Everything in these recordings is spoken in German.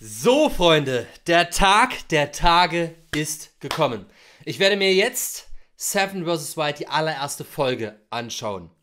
So, Freunde, der Tag der Tage ist gekommen. Ich werde mir jetzt Seven vs. Wild, die allererste Folge, anschauen.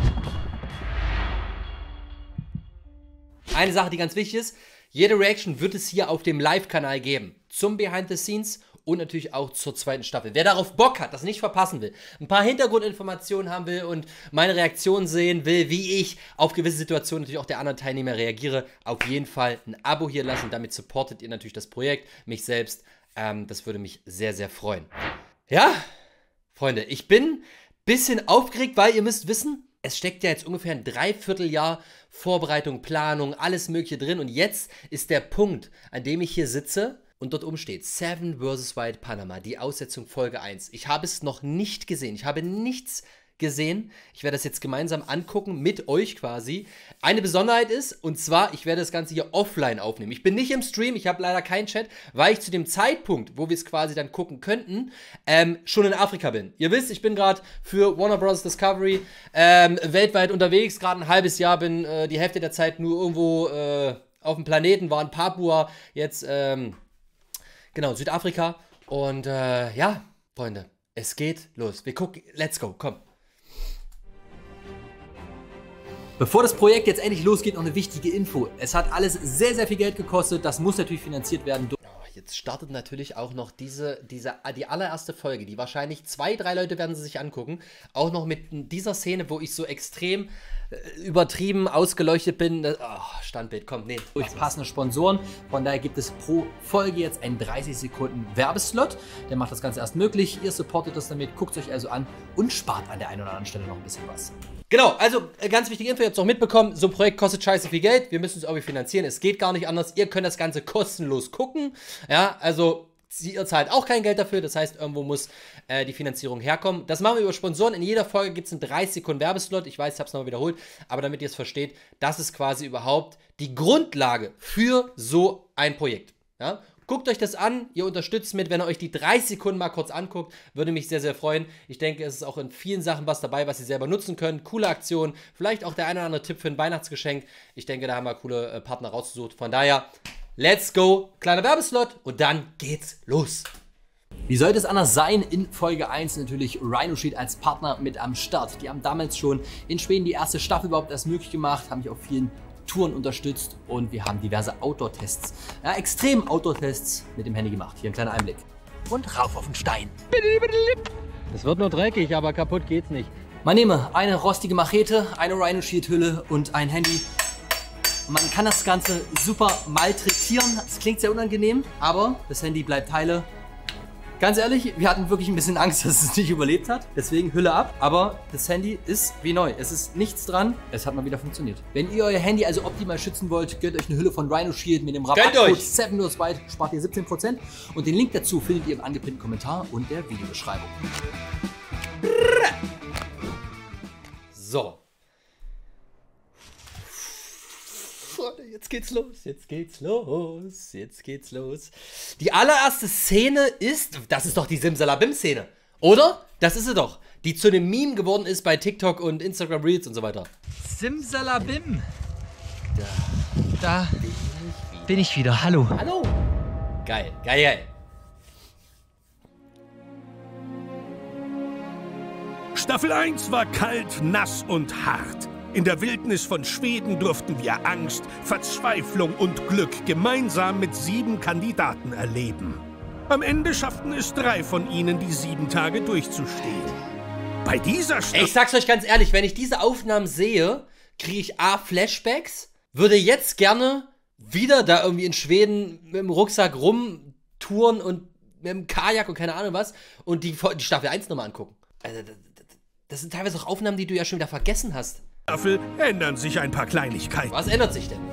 Eine Sache, die ganz wichtig ist: jede Reaction wird es hier auf dem Live-Kanal geben. Zum Behind the Scenes und natürlich auch zur zweiten Staffel. Wer darauf Bock hat, das nicht verpassen will, ein paar Hintergrundinformationen haben will und meine Reaktion sehen will, wie ich auf gewisse Situationen natürlich auch der anderen Teilnehmer reagiere, auf jeden Fall ein Abo hier lassen. Damit supportet ihr natürlich das Projekt, mich selbst. Das würde mich sehr, sehr freuen. Ja, Freunde, ich bin ein bisschen aufgeregt, weil ihr müsst wissen, es steckt ja jetzt ungefähr ein Dreivierteljahr Vorbereitung, Planung, alles Mögliche drin. Und jetzt ist der Punkt, an dem ich hier sitze und dort oben steht: Seven vs. Wild Panama, die Aussetzung Folge 1. Ich habe es noch nicht gesehen. Ich habe nichts gesehen. Ich werde das jetzt gemeinsam angucken, mit euch quasi. Eine Besonderheit ist, und zwar, ich werde das Ganze hier offline aufnehmen. Ich bin nicht im Stream, ich habe leider keinen Chat, weil ich zu dem Zeitpunkt, wo wir es quasi dann gucken könnten, schon in Afrika bin. Ihr wisst, ich bin gerade für Warner Bros. Discovery weltweit unterwegs, gerade ein halbes Jahr, bin die Hälfte der Zeit nur irgendwo auf dem Planeten, war in Papua, jetzt, genau, Südafrika. Und ja, Freunde, es geht los. Wir gucken, let's go, komm. Bevor das Projekt jetzt endlich losgeht, noch eine wichtige Info. Es hat alles sehr, sehr viel Geld gekostet. Das muss natürlich finanziert werden. Jetzt startet natürlich auch noch die allererste Folge, die wahrscheinlich 2, 3 Leute werden sie sich angucken. Auch noch mit dieser Szene, wo ich so extrem übertrieben ausgeleuchtet bin. Standbild, komm, nee. Durch passende Sponsoren. Von daher gibt es pro Folge jetzt einen 30 Sekunden Werbeslot. Der macht das Ganze erst möglich. Ihr supportet das damit, guckt es euch also an und spart an der einen oder anderen Stelle noch ein bisschen was. Genau, also ganz wichtige Info, ihr habt es auch mitbekommen, so ein Projekt kostet scheiße viel Geld, wir müssen es irgendwie finanzieren, es geht gar nicht anders, ihr könnt das Ganze kostenlos gucken, ja, also ihr zahlt auch kein Geld dafür, das heißt, irgendwo muss die Finanzierung herkommen. Das machen wir über Sponsoren, in jeder Folge gibt es einen 30 Sekunden Werbeslot, ich weiß, ich habe es nochmal wiederholt, aber damit ihr es versteht, das ist quasi überhaupt die Grundlage für so ein Projekt, ja. Guckt euch das an, ihr unterstützt mit, wenn ihr euch die 30 Sekunden mal kurz anguckt, würde mich sehr, sehr freuen. Ich denke, es ist auch in vielen Sachen was dabei, was ihr selber nutzen könnt. Coole Aktion, vielleicht auch der eine oder andere Tipp für ein Weihnachtsgeschenk. Ich denke, da haben wir coole Partner rausgesucht. Von daher, let's go, kleiner Werbeslot und dann geht's los. Wie sollte es anders sein? In Folge 1 natürlich Rhinosheet als Partner mit am Start. Die haben damals schon in Schweden die erste Staffel überhaupt erst möglich gemacht, haben mich auf vielen Touren unterstützt und wir haben diverse Outdoor-Tests, ja, extrem Outdoor-Tests mit dem Handy gemacht. Hier ein kleiner Einblick. Und rauf auf den Stein. Es wird nur dreckig, aber kaputt geht's nicht. Man nehme eine rostige Machete, eine Rhinosheet-Hülle und ein Handy. Man kann das Ganze super malträtieren. Das klingt sehr unangenehm, aber das Handy bleibt heile. Ganz ehrlich, wir hatten wirklich ein bisschen Angst, dass es nicht überlebt hat. Deswegen Hülle ab. Aber das Handy ist wie neu. Es ist nichts dran. Es hat mal wieder funktioniert. Wenn ihr euer Handy also optimal schützen wollt, gönnt euch eine Hülle von Rhinosheet mit dem Rabattcode 7 vs. Wild. Spart ihr 17%. Und den Link dazu findet ihr im angepinnten Kommentar und der Videobeschreibung. So. Jetzt geht's los, jetzt geht's los, jetzt geht's los. Die allererste Szene ist, das ist doch die Simsalabim-Szene, oder? Das ist sie doch, die zu einem Meme geworden ist bei TikTok und Instagram Reels und so weiter. Simsalabim. Da bin ich wieder, hallo. Hallo. Geil, geil, geil. Staffel 1 war kalt, nass und hart. In der Wildnis von Schweden durften wir Angst, Verzweiflung und Glück gemeinsam mit 7 Kandidaten erleben. Am Ende schafften es 3 von ihnen, die 7 Tage durchzustehen. Bei dieser Staffel... Ich sag's euch ganz ehrlich, wenn ich diese Aufnahmen sehe, kriege ich A, Flashbacks, würde jetzt gerne wieder da irgendwie in Schweden mit dem Rucksack rumtouren und mit dem Kajak und keine Ahnung was und die Staffel 1 nochmal angucken. Also, das sind teilweise auch Aufnahmen, die du ja schon wieder vergessen hast. Staffel ändern sich ein paar Kleinigkeiten. Was ändert sich denn?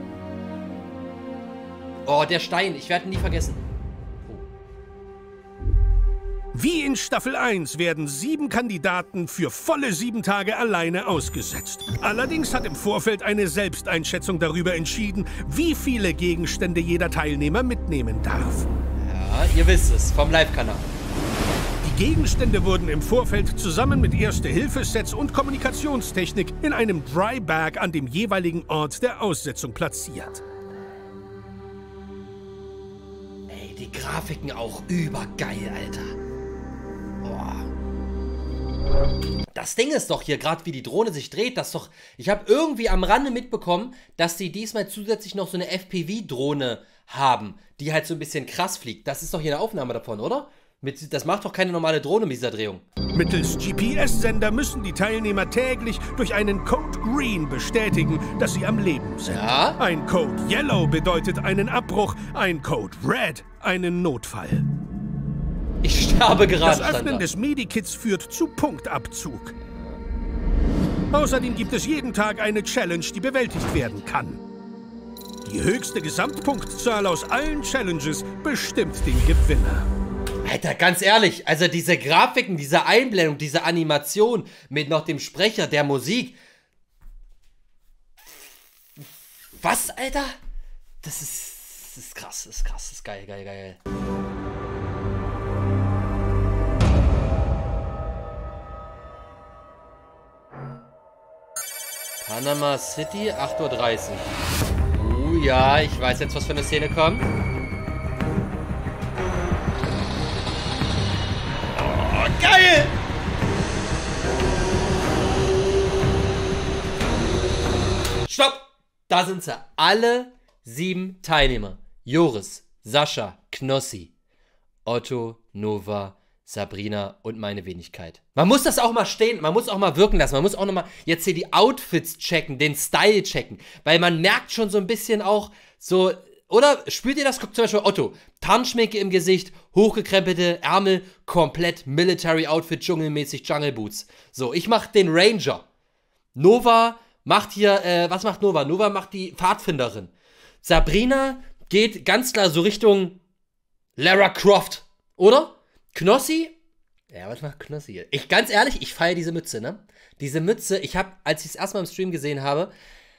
Oh, der Stein. Ich werde ihn nie vergessen. Wie in Staffel 1 werden 7 Kandidaten für volle 7 Tage alleine ausgesetzt. Allerdings hat im Vorfeld eine Selbsteinschätzung darüber entschieden, wie viele Gegenstände jeder Teilnehmer mitnehmen darf. Ja, ihr wisst es, vom Live-Kanal. Die Gegenstände wurden im Vorfeld zusammen mit Erste-Hilfe-Sets und Kommunikationstechnik in einem Dry Bag an dem jeweiligen Ort der Aussetzung platziert. die Grafiken auch übergeil, Alter. Boah. Das Ding ist doch hier, gerade wie die Drohne sich dreht, das doch... Ich habe irgendwie am Rande mitbekommen, dass sie diesmal zusätzlich noch so eine FPV-Drohne haben, die halt so ein bisschen krass fliegt. Das ist doch hier eine Aufnahme davon, oder? Das macht doch keine normale Drohne mit dieser Drehung. Mittels GPS-Sender müssen die Teilnehmer täglich durch einen Code Green bestätigen, dass sie am Leben sind. Ja? Ein Code Yellow bedeutet einen Abbruch, ein Code Red einen Notfall. Ich sterbe gerade. Das Öffnen des Medikits führt zu Punktabzug. Außerdem gibt es jeden Tag eine Challenge, die bewältigt werden kann. Die höchste Gesamtpunktzahl aus allen Challenges bestimmt den Gewinner. Alter, ganz ehrlich, also diese Grafiken, diese Einblendung, diese Animation mit noch dem Sprecher, der Musik. Was, Alter? Das ist krass, das ist krass, das ist geil, geil, geil. Panama City, 8:30 Uhr. Ja, ich weiß jetzt, was für eine Szene kommt. Geil! Stopp! Da sind sie. Alle 7 Teilnehmer. Joris, Sascha, Knossi, Otto, Nova, Sabrina und meine Wenigkeit. Man muss das auch mal stehen, man muss auch mal wirken lassen. Man muss auch noch mal jetzt hier die Outfits checken, den Style checken. Weil man merkt schon so ein bisschen auch so... Oder spürt ihr das? Guckt zum Beispiel Otto. Tarnschminke im Gesicht, hochgekrempelte Ärmel, komplett Military Outfit, dschungelmäßig Jungle Boots. So, ich mach den Ranger. Nova macht hier, was macht Nova? Nova macht die Pfadfinderin. Sabrina geht ganz klar so Richtung Lara Croft, oder? Knossi? Ja, was macht Knossi hier? Ganz ehrlich, ich feiere diese Mütze, ne? Diese Mütze, als ich es erstmal im Stream gesehen habe,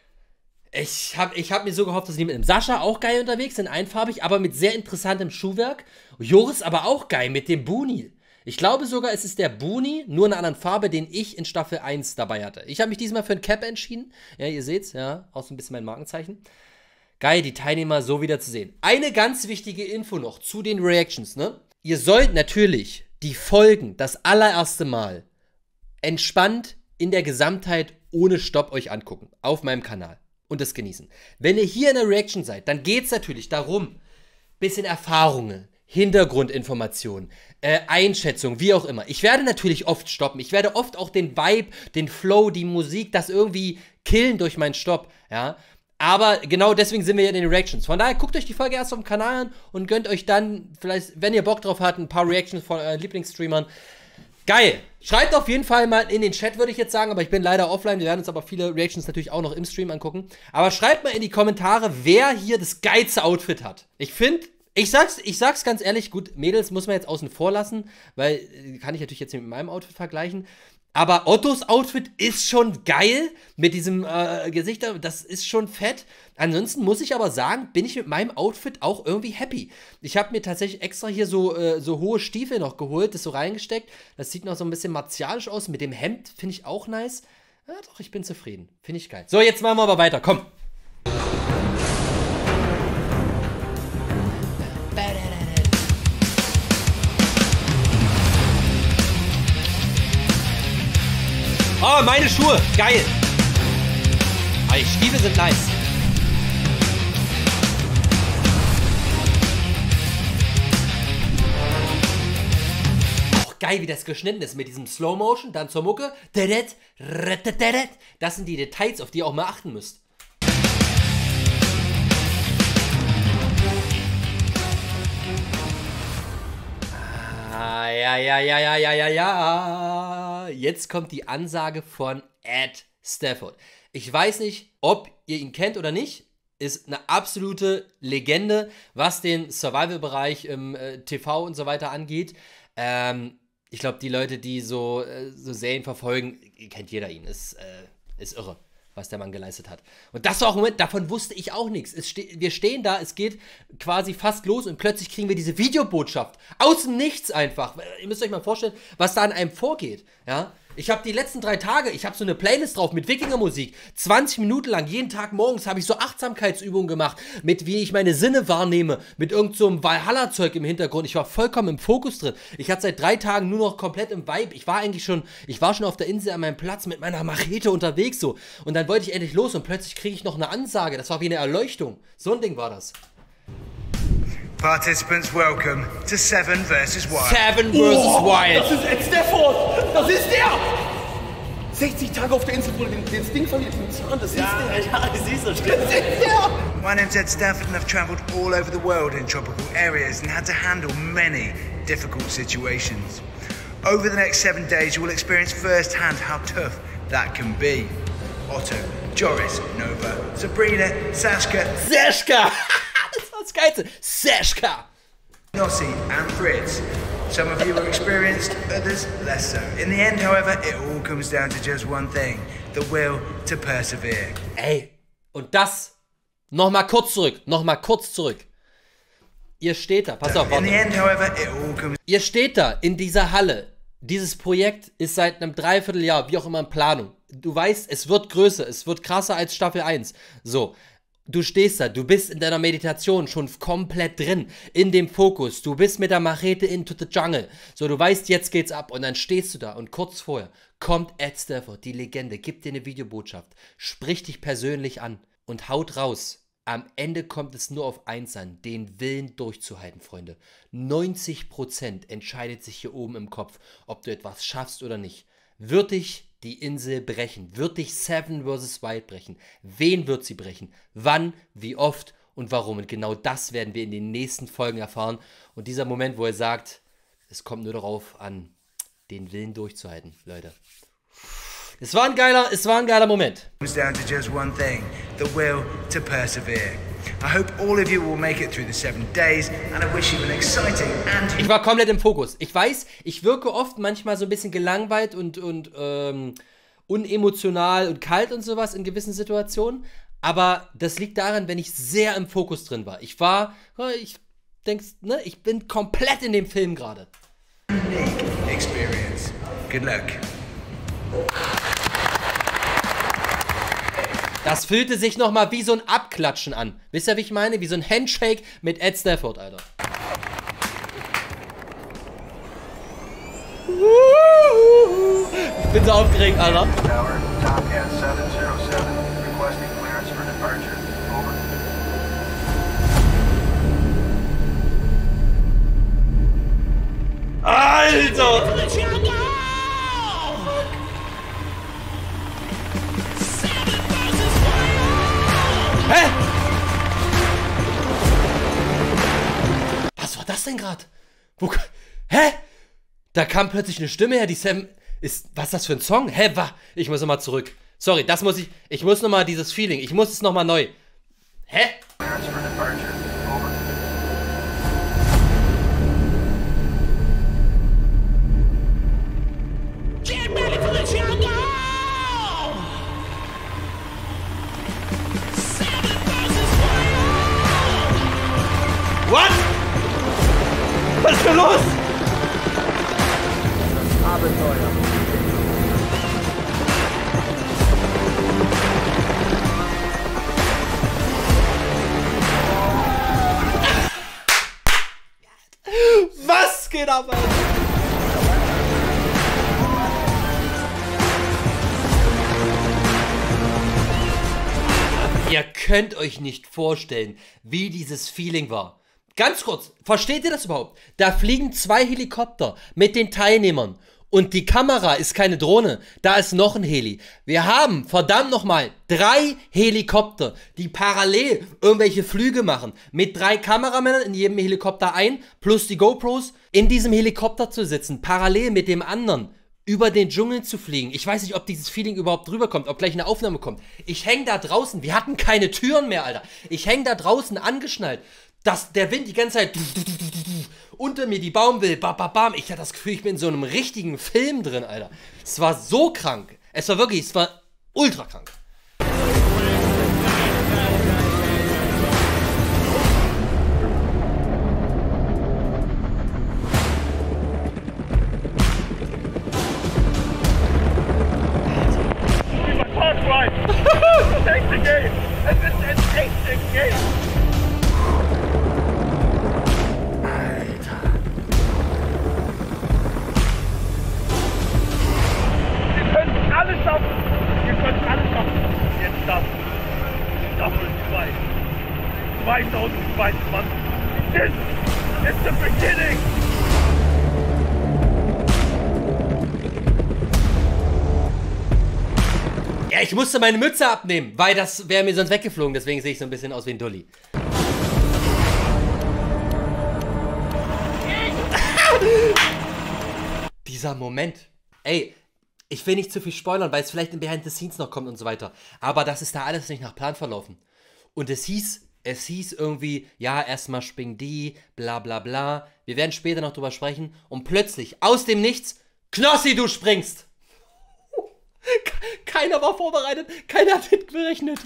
Ich hab mir so gehofft, dass die mit dem Sascha auch geil unterwegs sind, einfarbig, aber mit sehr interessantem Schuhwerk. Joris aber auch geil mit dem Boonie. Ich glaube sogar, es ist der Boonie, nur in einer anderen Farbe, den ich in Staffel 1 dabei hatte. Ich habe mich diesmal für ein Cap entschieden. Ja, ihr seht's, ja, auch so ein bisschen mein Markenzeichen. Geil, die Teilnehmer so wieder zu sehen. Eine ganz wichtige Info noch zu den Reactions, ne? Ihr sollt natürlich die Folgen das allererste Mal entspannt in der Gesamtheit ohne Stopp euch angucken. Auf meinem Kanal. Und das genießen. Wenn ihr hier in der Reaction seid, dann geht es natürlich darum, bisschen Erfahrungen, Hintergrundinformationen, Einschätzung, wie auch immer. Ich werde natürlich oft stoppen. Ich werde oft auch den Vibe, den Flow, die Musik, das irgendwie killen durch meinen Stopp, ja. Aber genau deswegen sind wir hier in den Reactions. Von daher guckt euch die Folge erst auf dem Kanal an und gönnt euch dann, vielleicht, wenn ihr Bock drauf habt, ein paar Reactions von euren Lieblingsstreamern. Geil. Schreibt auf jeden Fall mal in den Chat, würde ich jetzt sagen, aber ich bin leider offline. Wir werden uns aber viele Reactions natürlich auch noch im Stream angucken. Aber schreibt mal in die Kommentare, wer hier das geilste Outfit hat. Ich finde, ich sag's ganz ehrlich, gut, Mädels muss man jetzt außen vor lassen, weil kann ich natürlich jetzt mit meinem Outfit vergleichen. Aber Ottos Outfit ist schon geil mit diesem Gesicht, das ist schon fett. Ansonsten muss ich aber sagen, bin ich mit meinem Outfit auch irgendwie happy. Ich habe mir tatsächlich extra hier so hohe Stiefel noch geholt, das so reingesteckt. Das sieht noch so ein bisschen martialisch aus. Mit dem Hemd finde ich auch nice. Ja doch, ich bin zufrieden. Finde ich geil. So, jetzt machen wir aber weiter. Komm. Oh, meine Schuhe. Geil. Oh, die Stiefel sind nice. Auch geil, wie das geschnitten ist mit diesem Slow Motion, dann zur Mucke. Das sind die Details, auf die ihr auch mal achten müsst. Ja. Jetzt kommt die Ansage von Ed Stafford. Ich weiß nicht, ob ihr ihn kennt oder nicht. Ist eine absolute Legende, was den Survival-Bereich im TV und so weiter angeht. Ich glaube, die Leute, die so Serien verfolgen, kennt jeder ihn. Ist irre, was der Mann geleistet hat. Und das war auch ein Moment, davon wusste ich auch nichts. Wir stehen da, es geht quasi fast los und plötzlich kriegen wir diese Videobotschaft. Aus dem Nichts einfach. Ihr müsst euch mal vorstellen, was da an einem vorgeht. Ja? Ich habe die letzten 3 Tage, ich habe so eine Playlist drauf mit Wikingermusik. 20 Minuten lang, jeden Tag morgens habe ich so Achtsamkeitsübungen gemacht, mit wie ich meine Sinne wahrnehme, mit irgend so einem Valhalla-Zeug im Hintergrund. Ich war vollkommen im Fokus drin. Ich hatte seit 3 Tagen nur noch komplett im Vibe. Ich war schon auf der Insel an meinem Platz mit meiner Machete unterwegs so. Und dann wollte ich endlich los und plötzlich kriege ich noch eine Ansage. Das war wie eine Erleuchtung. So ein Ding war das. Participants, welcome to Seven vs. Wild. 7 vs. Wild. Das ist Ed Stafford! Das ist der! 60 Tage auf der Insel, wo er das Ding verliert im Zahn, das ist der! Ja, ich seh's, das stimmt. Das ist der! My name's Ed Stafford and I've travelled all over the world in tropical areas and had to handle many difficult situations. Over the next 7 days you will experience firsthand how tough that can be. Otto, Joris, Nova, Sabrina, Saskia, Das war das Geilste. Sashka. Nossi and Fritz. Some of you are experienced, others less so. In the end, however, it all comes down to just one thing. The will to persevere. Ey, und das, nochmal kurz zurück. Ihr steht da, pass auf, In the end, however, it all comes. Ihr steht da in dieser Halle. Dieses Projekt ist seit einem Dreivierteljahr, wie auch immer, in Planung. Du weißt, es wird größer, es wird krasser als Staffel 1. So. Du stehst da, du bist in deiner Meditation schon komplett drin, in dem Fokus, du bist mit der Machete into the jungle, so du weißt, jetzt geht's ab und dann stehst du da und kurz vorher kommt Ed Stafford, die Legende, gibt dir eine Videobotschaft, spricht dich persönlich an und haut raus. Am Ende kommt es nur auf eins an, den Willen durchzuhalten, Freunde. 90% entscheidet sich hier oben im Kopf, ob du etwas schaffst oder nicht. Wird dich die Insel brechen? Wird dich 7 vs. Wild brechen? Wen wird sie brechen? Wann, wie oft und warum? Und genau das werden wir in den nächsten Folgen erfahren. Und dieser Moment, wo er sagt, es kommt nur darauf an, den Willen durchzuhalten, Leute. Es war ein geiler Moment. Comes down to just one thing, the will to persevere. I hope all of you will make it through the 7 days and I wish you an exciting and... Ich war komplett im Fokus. Ich weiß, ich wirke oft manchmal so ein bisschen gelangweilt und unemotional und kalt und sowas in gewissen Situationen. Aber das liegt daran, wenn ich sehr im Fokus drin war. Ich bin komplett in dem Film gerade. Unique experience. Good luck. Das fühlte sich nochmal wie so ein Abklatschen an. Wisst ihr, wie ich meine? Wie so ein Handshake mit Ed Stafford, Alter. Ich bin so aufgeregt, Alter. Alter! Hä? Was war das denn gerade? Hä? Da kam plötzlich eine Stimme her, die Sam ist. Was ist das für ein Song? Hä? Ich muss nochmal zurück. Sorry, das muss ich. Ich muss nochmal dieses Feeling. Ich muss es nochmal neu. Hä? What? Was ist denn los? Abenteuer. Was geht ab, Alter? Ihr könnt euch nicht vorstellen, wie dieses Feeling war. Ganz kurz, versteht ihr das überhaupt? Da fliegen 2 Helikopter mit den Teilnehmern und die Kamera ist keine Drohne, da ist noch ein Heli. Wir haben, verdammt nochmal, 3 Helikopter, die parallel irgendwelche Flüge machen. Mit 3 Kameramännern in jedem Helikopter ein, plus die GoPros, in diesem Helikopter zu sitzen, parallel mit dem anderen. Über den Dschungel zu fliegen. Ich weiß nicht, ob dieses Feeling überhaupt rüberkommt, ob gleich eine Aufnahme kommt. Ich hänge da draußen, wir hatten keine Türen mehr, Alter. Ich hänge da draußen angeschnallt. Der Wind die ganze Zeit unter mir, die Baumwill, bam. Ich hatte das Gefühl, ich bin in so einem richtigen Film drin, Alter. Es war so krank. Es war ultra krank. But this is the beginning! Ja, ich musste meine Mütze abnehmen, weil das wäre mir sonst weggeflogen. Deswegen sehe ich so ein bisschen aus wie ein Dulli. Dieser Moment. Ey, ich will nicht zu viel spoilern, weil es vielleicht in Behind the Scenes noch kommt und so weiter. Aber das ist da alles nicht nach Plan verlaufen. Und es hieß irgendwie, ja, erstmal springen die, bla bla bla. Wir werden später noch drüber sprechen. Und plötzlich, aus dem Nichts, Knossi, du springst! Keiner war vorbereitet, keiner hat mitgerechnet.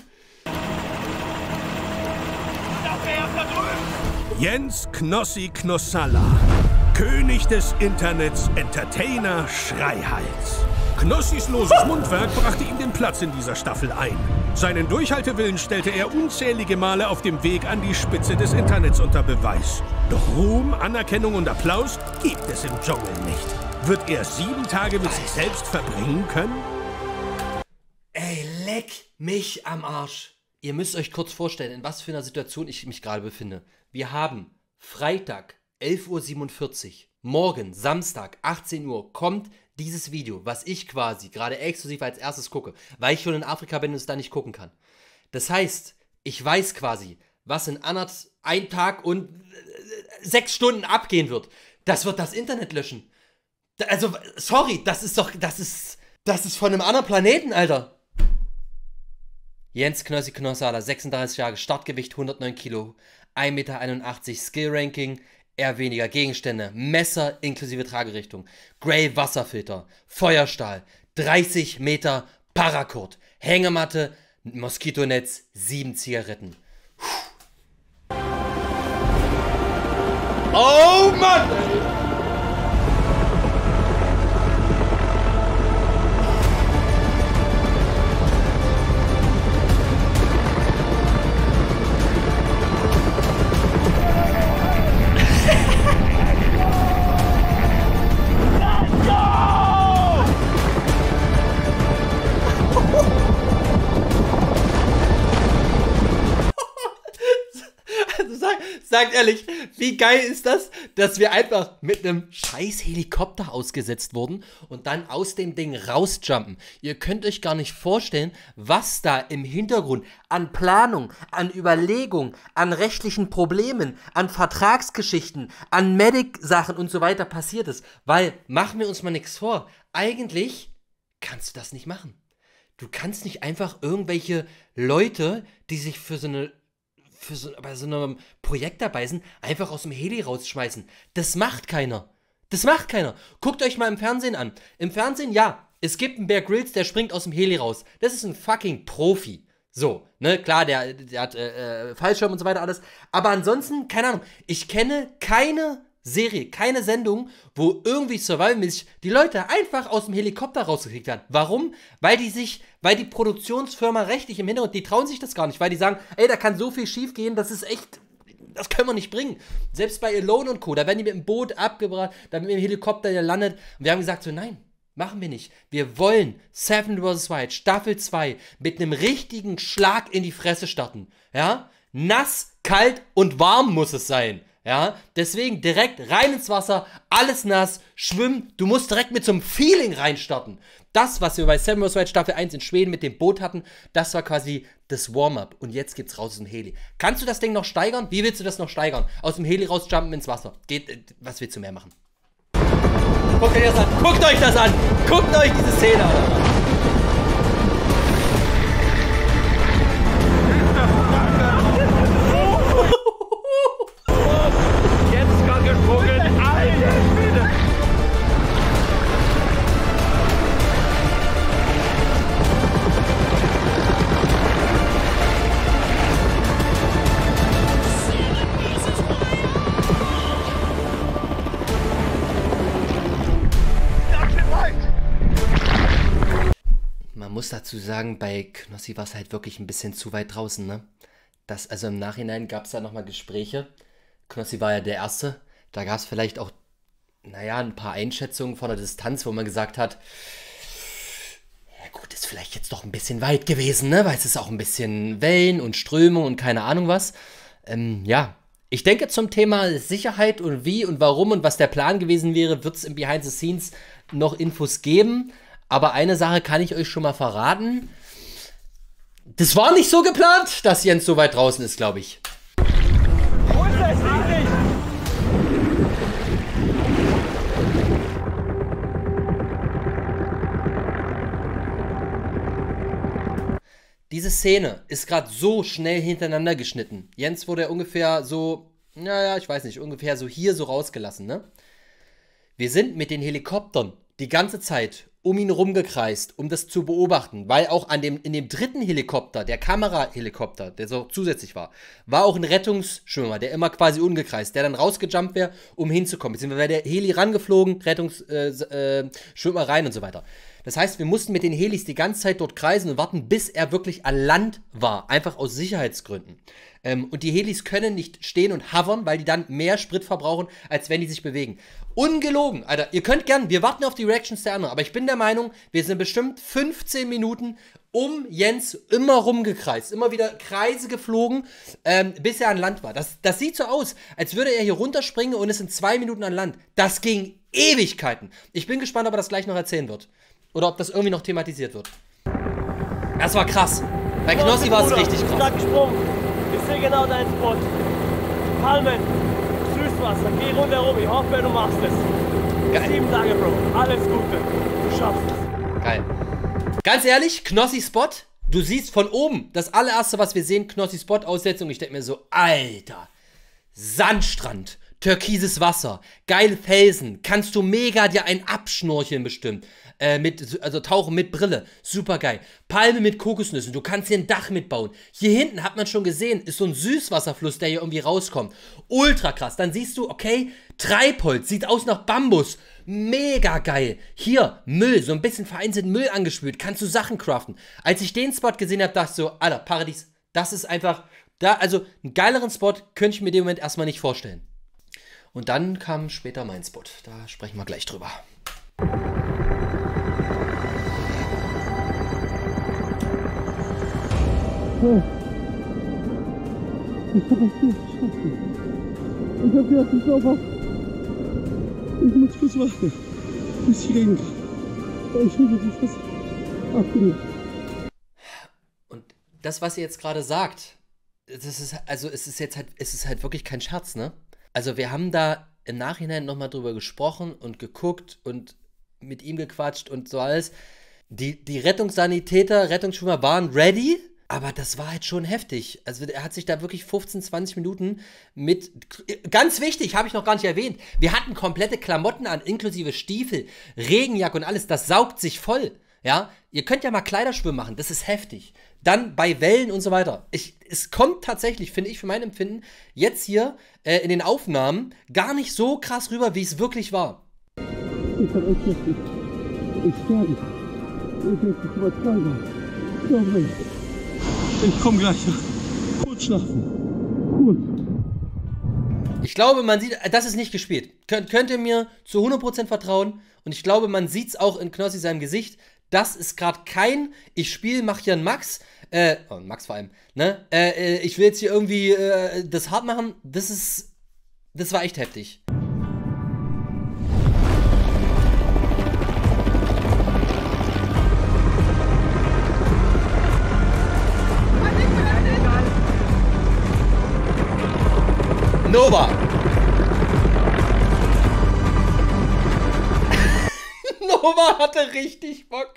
Jens Knossi Knossalla, König des Internets, Entertainer, Schreihals. Knossis loses Mundwerk brachte ihm den Platz in dieser Staffel ein. Seinen Durchhaltewillen stellte er unzählige Male auf dem Weg an die Spitze des Internets unter Beweis. Doch Ruhm, Anerkennung und Applaus gibt es im Dschungel nicht. Wird er 7 Tage mit sich selbst verbringen können? Ey, leck mich am Arsch. Ihr müsst euch kurz vorstellen, in was für einer Situation ich mich gerade befinde. Wir haben Freitag, 11:47 Uhr. Morgen, Samstag, 18 Uhr, kommt dieses Video, was ich quasi gerade exklusiv als erstes gucke, weil ich schon in Afrika bin und es da nicht gucken kann. Das heißt, ich weiß quasi, was in ein Tag und 6 Stunden abgehen wird. Das wird das Internet löschen. Also, sorry, das ist von einem anderen Planeten, Alter. Jens Knossi Knossalla, 36 Jahre, Startgewicht 109 Kilo, 1,81 Meter, Skill-Ranking, eher weniger Gegenstände, Messer inklusive Tragerichtung, Grey Wasserfilter, Feuerstahl, 30 Meter Paracord, Hängematte, Moskitonetz, 7 Zigaretten. Puh. Oh Mann! Sagt ehrlich, wie geil ist das, dass wir einfach mit einem scheiß Helikopter ausgesetzt wurden und dann aus dem Ding rausjumpen. Ihr könnt euch gar nicht vorstellen, was da im Hintergrund an Planung, an Überlegung, an rechtlichen Problemen, an Vertragsgeschichten, an Medic-Sachen und so weiter passiert ist. Weil, machen wir uns mal nichts vor, eigentlich kannst du das nicht machen. Du kannst nicht einfach irgendwelche Leute, die sich bei so einem Projekt dabei sind, einfach aus dem Heli rausschmeißen. Das macht keiner. Das macht keiner. Guckt euch mal im Fernsehen an. Im Fernsehen, ja, es gibt einen Bear Grylls, der springt aus dem Heli raus. Das ist ein fucking Profi. So, ne, klar, der hat Fallschirm und so weiter alles. Aber ansonsten, keine Ahnung, ich kenne keine Serie, keine Sendung, wo irgendwie survivalmäßig die Leute einfach aus dem Helikopter rausgekriegt werden. Warum? Weil die Produktionsfirma rechtlich im Hintergrund, die trauen sich das gar nicht, weil die sagen, ey, da kann so viel schief gehen, das ist echt, das können wir nicht bringen. Selbst bei Alone und Co., da werden die mit dem Boot abgebracht, dann mit dem Helikopter gelandet und wir haben gesagt so, nein, machen wir nicht. Wir wollen Seven vs. Wild Staffel 2 mit einem richtigen Schlag in die Fresse starten. Ja? Nass, kalt und warm muss es sein. Ja, deswegen direkt rein ins Wasser, alles nass, schwimmen, du musst direkt mit so einem Feeling reinstarten. Das, was wir bei Seven vs. Wild Staffel 1 in Schweden mit dem Boot hatten, das war quasi das Warm-up. Und jetzt geht's raus aus dem Heli. Kannst du das Ding noch steigern? Wie willst du das noch steigern? Aus dem Heli rausjumpen ins Wasser. Geht, was willst du mehr machen? Guckt euch das an! Guckt euch das an! Guckt euch diese Szene an! Man muss dazu sagen, bei Knossi war es halt wirklich ein bisschen zu weit draußen, ne? Also im Nachhinein gab es ja nochmal Gespräche. Knossi war ja der Erste. Da gab es vielleicht auch, naja, ein paar Einschätzungen von der Distanz, wo man gesagt hat, ja gut, ist vielleicht jetzt doch ein bisschen weit gewesen, ne? Weil es ist auch ein bisschen Wellen und Strömung und keine Ahnung was. Ja, Ich denke, zum Thema Sicherheit und wie und warum und was der Plan gewesen wäre, wird es im Behind the Scenes noch Infos geben. Aber eine Sache kann ich euch schon mal verraten. Das war nicht so geplant, dass Jens so weit draußen ist, glaube ich. Wo ist er? Ich sehe nicht. Diese Szene ist gerade so schnell hintereinander geschnitten. Jens wurde ja ungefähr so, naja, ich weiß nicht, ungefähr so hier so rausgelassen, ne? Wir sind mit den Helikoptern die ganze Zeit um ihn rumgekreist, um das zu beobachten, weil auch in dem dritten Helikopter, der Kamerahelikopter, der so zusätzlich war auch ein Rettungsschwimmer, der immer quasi ungekreist, der dann rausgejumpt wäre, um hinzukommen. Beziehungsweise wäre der Heli rangeflogen, Rettungsschwimmer rein und so weiter. Das heißt, wir mussten mit den Helis die ganze Zeit dort kreisen und warten, bis er wirklich an Land war. Einfach aus Sicherheitsgründen. Und die Helis können nicht stehen und hovern, weil die dann mehr Sprit verbrauchen, als wenn die sich bewegen. Ungelogen, Alter. Ihr könnt gern, wir warten auf die Reactions der anderen. Aber ich bin der Meinung, wir sind bestimmt 15 Minuten um Jens immer rumgekreist. Immer wieder Kreise geflogen, bis er an Land war. Das sieht so aus, als würde er hier runterspringen und es sind 2 Minuten an Land. Das ging Ewigkeiten. Ich bin gespannt, ob er das gleich noch erzählen wird. Oder ob das irgendwie noch thematisiert wird. Das war krass. Bei Knossi war es richtig krass. Ich gesprungen. Ich sehe genau deinen Spot. Palmen, Süßwasser, geh rundherum. Ich hoffe, du machst es. Geil. 7 Tage, Bro. Alles Gute. Du schaffst es. Geil. Ganz ehrlich, Knossi-Spot, du siehst von oben, das allererste, was wir sehen, Knossi-Spot-Aussetzung. Ich denke mir so, Alter, Sandstrand, türkises Wasser, geile Felsen, kannst du mega dir ein abschnorcheln bestimmt. Also tauchen mit Brille, super geil. Palme mit Kokosnüssen, du kannst hier ein Dach mitbauen. Hier hinten hat man schon gesehen, ist so ein Süßwasserfluss, der hier irgendwie rauskommt. Ultra krass. Dann siehst du, okay, Treibholz, sieht aus nach Bambus. Mega geil. Hier, Müll, so ein bisschen vereinzelten Müll angespült, kannst du Sachen craften. Als ich den Spot gesehen habe, dachte ich so, Alter, Paradies, das ist einfach, also einen geileren Spot könnte ich mir in dem Moment erstmal nicht vorstellen. Und dann kam später mein Spot, da sprechen wir gleich drüber. Ich hab das nicht geschafft. Ich hab gedacht, ich glaub, ich muss kurz warten, bis ich reden kann. Ich habe mich fast abgelehnt. Und das, was ihr jetzt gerade sagt, das ist, also es ist halt wirklich kein Scherz, ne? Also wir haben da im Nachhinein nochmal drüber gesprochen und geguckt und mit ihm gequatscht und so alles. Die Rettungssanitäter, Rettungsschwimmer waren ready. Aber das war halt schon heftig. Also er hat sich da wirklich 15, 20 Minuten mit... Ganz wichtig, habe ich noch gar nicht erwähnt. Wir hatten komplette Klamotten an, inklusive Stiefel, Regenjacke und alles. Das saugt sich voll. Ja, ihr könnt ja mal Kleiderschwimmen machen. Das ist heftig. Dann bei Wellen und so weiter. Es kommt tatsächlich, finde ich, für mein Empfinden, jetzt hier in den Aufnahmen gar nicht so krass rüber, wie es wirklich war. Ich hab echt heftig. Ich sterbe. Ich möchte nicht übertreiben. Glaub nicht. Ich komm gleich. Kurz schlafen. Gut. Ich glaube, man sieht, das ist nicht gespielt. Könnt ihr mir zu 100% vertrauen. Und ich glaube, man sieht es auch in Knossi seinem Gesicht. Das ist gerade kein, ich spiele, mach hier einen Max. Max vor allem, ne? Ich will jetzt hier irgendwie das hart machen. Das war echt heftig. Nova! Nova hatte richtig Bock.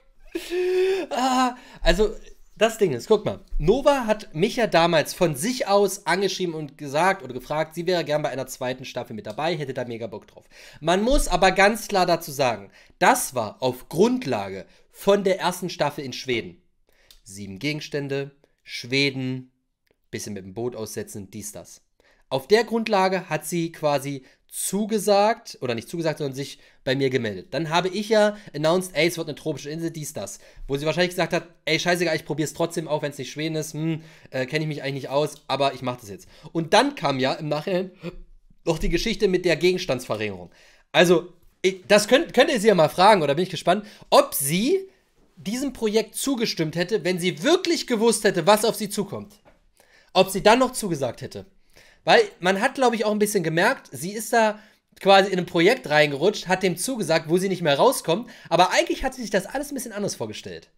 Also, das Ding ist, guck mal. Nova hat mich ja damals von sich aus angeschrieben und gesagt oder gefragt, sie wäre gern bei einer zweiten Staffel mit dabei, hätte da mega Bock drauf. Man muss aber ganz klar dazu sagen, das war auf Grundlage von der ersten Staffel in Schweden. 7 Gegenstände, Schweden, bisschen mit dem Boot aussetzen, dies, das. Auf der Grundlage hat sie quasi zugesagt, oder nicht zugesagt, sondern sich bei mir gemeldet. Dann habe ich ja announced, ey, es wird eine tropische Insel, dies, das. Wo sie wahrscheinlich gesagt hat, ey, scheißegal, ich probiere es trotzdem, auch wenn es nicht Schweden ist, kenne ich mich eigentlich nicht aus, aber ich mache das jetzt. Und dann kam ja im Nachhinein noch die Geschichte mit der Gegenstandsverringerung. Also, das könnt ihr sie ja mal fragen, oder bin ich gespannt, ob sie diesem Projekt zugestimmt hätte, wenn sie wirklich gewusst hätte, was auf sie zukommt. Ob sie dann noch zugesagt hätte. Weil man hat, glaube ich, auch ein bisschen gemerkt, sie ist da quasi in ein Projekt reingerutscht, hat dem zugesagt, wo sie nicht mehr rauskommt, aber eigentlich hat sie sich das alles ein bisschen anders vorgestellt.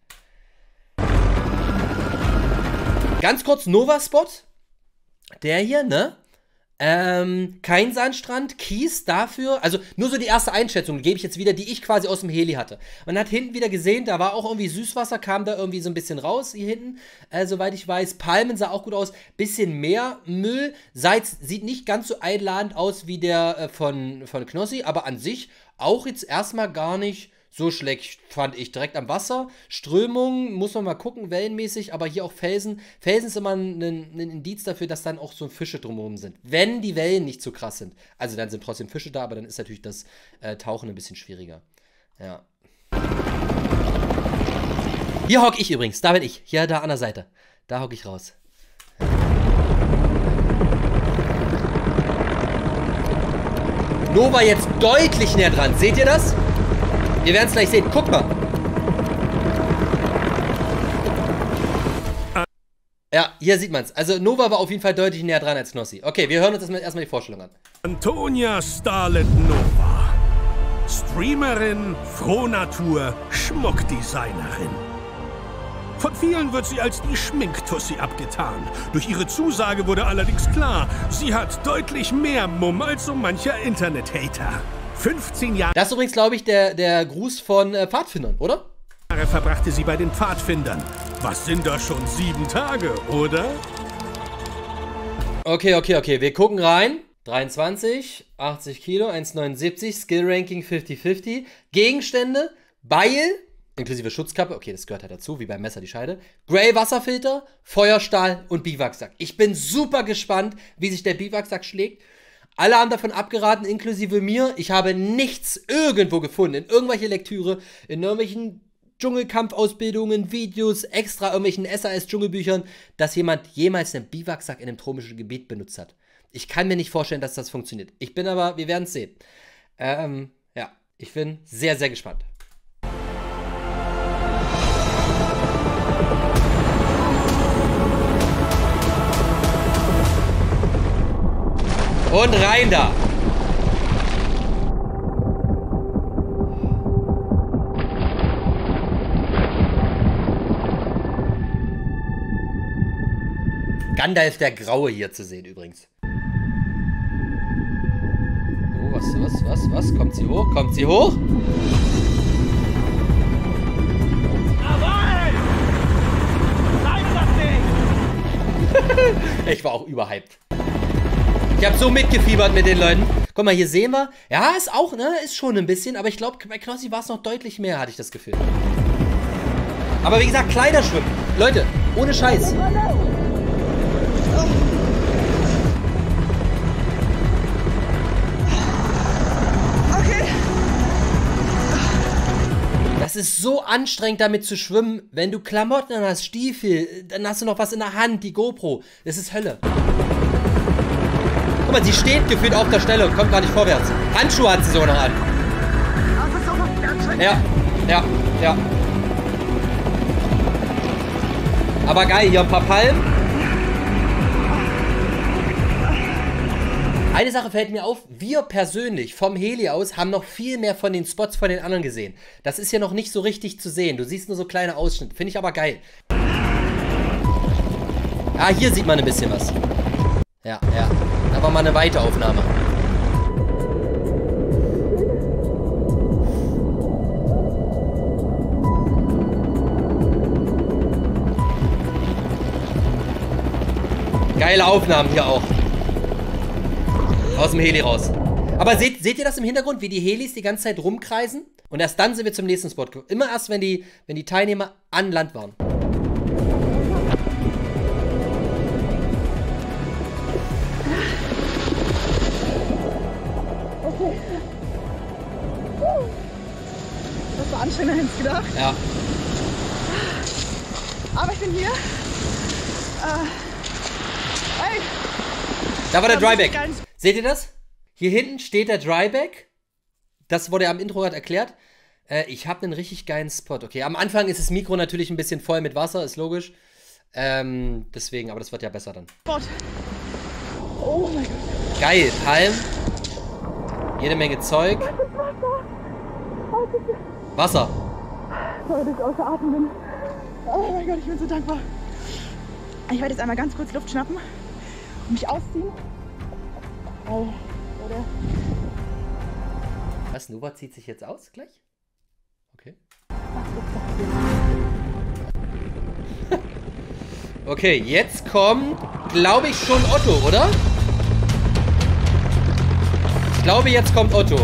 Ganz kurz, Nova-Spot. Der hier, ne? Kein Sandstrand, Kies dafür, also nur so die erste Einschätzung, gebe ich jetzt wieder, die ich quasi aus dem Heli hatte. Man hat hinten wieder gesehen, da war auch irgendwie Süßwasser, kam da irgendwie so ein bisschen raus hier hinten, soweit ich weiß. Palmen sah auch gut aus, bisschen mehr Müll, sieht nicht ganz so einladend aus wie der von Knossi, aber an sich auch jetzt erstmal gar nicht so schlecht, fand ich. Direkt am Wasser, Strömung, muss man mal gucken, wellenmäßig, aber hier auch Felsen. Felsen ist immer ein Indiz dafür, dass dann auch so Fische drumherum sind. Wenn die Wellen nicht so krass sind. Also dann sind trotzdem Fische da, aber dann ist natürlich das Tauchen ein bisschen schwieriger. Ja. Hier hocke ich übrigens, da bin ich. Hier, da an der Seite. Da hocke ich raus. Nova jetzt deutlich näher dran. Seht ihr das? Wir werden es gleich sehen. Guck mal. Ja, hier sieht man es. Also Nova war auf jeden Fall deutlich näher dran als Knossi. Okay, wir hören uns erstmal die Vorstellung an. Antonia Starlet Nova. Streamerin, Frohnatur, Schmuckdesignerin. Von vielen wird sie als die Schminktussi abgetan. Durch ihre Zusage wurde allerdings klar, sie hat deutlich mehr Mumm als so mancher Internet-Hater. 15 Jahre. Das ist übrigens, glaube ich, der Gruß von Pfadfindern, oder? Verbrachte sie bei den Pfadfindern. Was sind das schon 7 Tage, oder? Okay. Wir gucken rein. 23, 80 Kilo, 1,79, Skill Ranking 50-50. Gegenstände, Beil, inklusive Schutzkappe. Okay, das gehört halt dazu, wie beim Messer die Scheide. Grey Wasserfilter, Feuerstahl und Biwaksack. Ich bin super gespannt, wie sich der Biwaksack schlägt. Alle haben davon abgeraten, inklusive mir. Ich habe nichts irgendwo gefunden, in irgendwelche Lektüre, in irgendwelchen Dschungelkampfausbildungen, Videos, extra irgendwelchen SAS-Dschungelbüchern, dass jemand jemals einen Biwaksack in einem tropischen Gebiet benutzt hat. Ich kann mir nicht vorstellen, dass das funktioniert. Wir werden es sehen. Ja, ich bin sehr, sehr gespannt. Und rein da! Gandalf der Graue hier zu sehen übrigens. Oh, was? Kommt sie hoch? Kommt sie hoch? Jawohl! Bleib das Ding! Ich war auch überhyped. Ich habe so mitgefiebert mit den Leuten. Guck mal, hier sehen wir. Ja, ist auch, ne? Ist schon ein bisschen. Aber ich glaube, bei Knossi war es noch deutlich mehr, hatte ich das Gefühl. Aber wie gesagt, Kleiderschwimmen. Leute, ohne Scheiß. Okay. Das ist so anstrengend, damit zu schwimmen. Wenn du Klamotten hast, Stiefel, dann hast du noch was in der Hand, die GoPro. Das ist Hölle. Guck mal, sie steht gefühlt auf der Stelle und kommt gar nicht vorwärts. Handschuhe hat sie sogar noch an. Ja. Aber geil, hier ein paar Palmen. Eine Sache fällt mir auf, wir persönlich vom Heli aus haben noch viel mehr von den Spots von den anderen gesehen. Das ist hier noch nicht so richtig zu sehen. Du siehst nur so kleine Ausschnitte. Finde ich aber geil. Ah, hier sieht man ein bisschen was. Ja. Da war mal eine weite Aufnahme. Geile Aufnahmen hier auch. Aus dem Heli raus. Aber seht ihr das im Hintergrund, wie die Helis die ganze Zeit rumkreisen? Und erst dann sind wir zum nächsten Spot gekommen. Immer erst, wenn die Teilnehmer an Land waren. Okay. Das war anstrengender als gedacht. Ja. Aber ich bin hier. Hey. Da war der Dryback. Seht ihr das? Hier hinten steht der Dryback. Das wurde ja am Intro gerade erklärt. Ich habe einen richtig geilen Spot. Okay, am Anfang ist das Mikro natürlich ein bisschen voll mit Wasser, ist logisch. Deswegen, aber das wird ja besser dann. Spot. Oh mein Gott. Geil, Palm. Jede Menge Zeug. Wasser. Sorry, dass ich außer Atem bin. Oh mein Gott, ich bin so dankbar. Ich werde jetzt einmal ganz kurz Luft schnappen und mich ausziehen. Was, Nova zieht sich jetzt aus gleich? Okay. Okay, jetzt kommt, glaube ich, schon Otto, oder? Ich glaube, jetzt kommt Otto.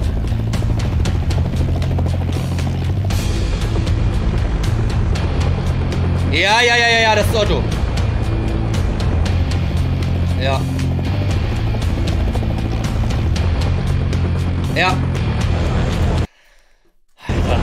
Ja, das ist Otto. Ja. Ja. Alter.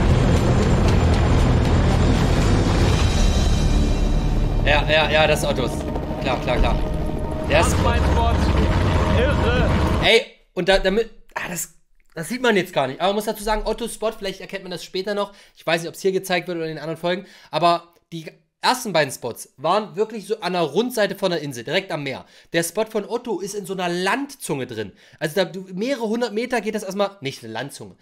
Ja, das ist Ottos. Klar. Der ist mein Spot. Irre. Ey, und damit... das sieht man jetzt gar nicht. Aber man muss dazu sagen, Ottos Spot, vielleicht erkennt man das später noch. Ich weiß nicht, ob es hier gezeigt wird oder in den anderen Folgen. Aber die ersten beiden Spots waren wirklich so an der Rundseite von der Insel, direkt am Meer. Der Spot von Otto ist in so einer Landzunge drin. Also da mehrere hundert Meter geht das erstmal... Nicht eine Landzunge.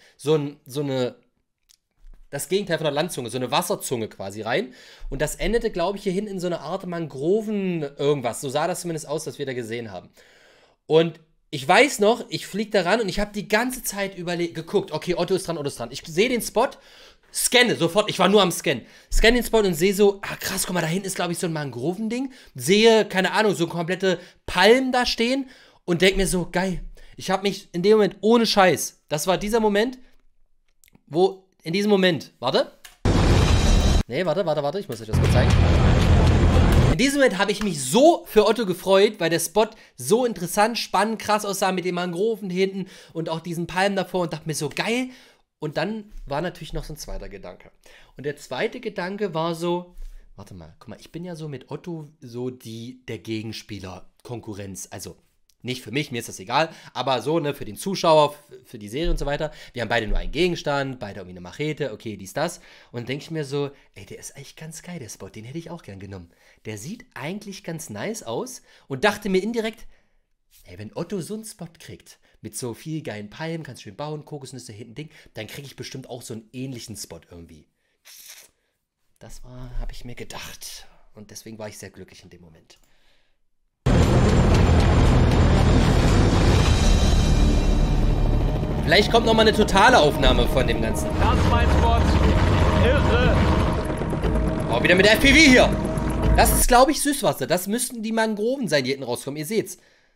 Das Gegenteil von der Landzunge, so eine Wasserzunge quasi rein. Und das endete, glaube ich, hier hinten in so einer Art Mangroven irgendwas. So sah das zumindest aus, was wir da gesehen haben. Und ich weiß noch, ich fliege da ran und ich habe die ganze Zeit geguckt. Okay, Otto ist dran. Ich sehe den Spot, scanne sofort. Ich war nur am Scannen. Scanne den Spot und sehe so, krass, guck mal, da hinten ist, glaube ich, so ein Mangroven-Ding. Sehe, keine Ahnung, so komplette Palmen da stehen und denke mir so, geil. Ich habe mich in dem Moment, ohne Scheiß, das war dieser Moment, wo... In diesem Moment, warte, ich muss euch das mal zeigen. In diesem Moment habe ich mich so für Otto gefreut, weil der Spot so interessant, spannend, krass aussah mit den Mangroven hinten und auch diesen Palmen davor und dachte mir so, geil. Und dann war natürlich noch so ein zweiter Gedanke. Und der zweite Gedanke war so, warte mal, guck mal, ich bin ja so mit Otto so der Gegenspieler, Konkurrenz, also nicht für mich, mir ist das egal, aber so, ne, für den Zuschauer, für die Serie und so weiter. Wir haben beide nur einen Gegenstand, beide irgendwie eine Machete, okay, dies, das. Und dann denke ich mir so, ey, der ist eigentlich ganz geil, der Spot, den hätte ich auch gern genommen. Der sieht eigentlich ganz nice aus und dachte mir indirekt, ey, wenn Otto so einen Spot kriegt, mit so viel geilen Palmen, kannst schön bauen, Kokosnüsse hinten Ding, dann kriege ich bestimmt auch so einen ähnlichen Spot irgendwie. Das habe ich mir gedacht. Und deswegen war ich sehr glücklich in dem Moment. Vielleicht kommt nochmal eine totale Aufnahme von dem Ganzen. Das ist mein Spot. Irre. Oh, wieder mit der FPV hier. Das ist, glaube ich, Süßwasser. Das müssten die Mangroven sein, die hinten rauskommen. Ihr seht's.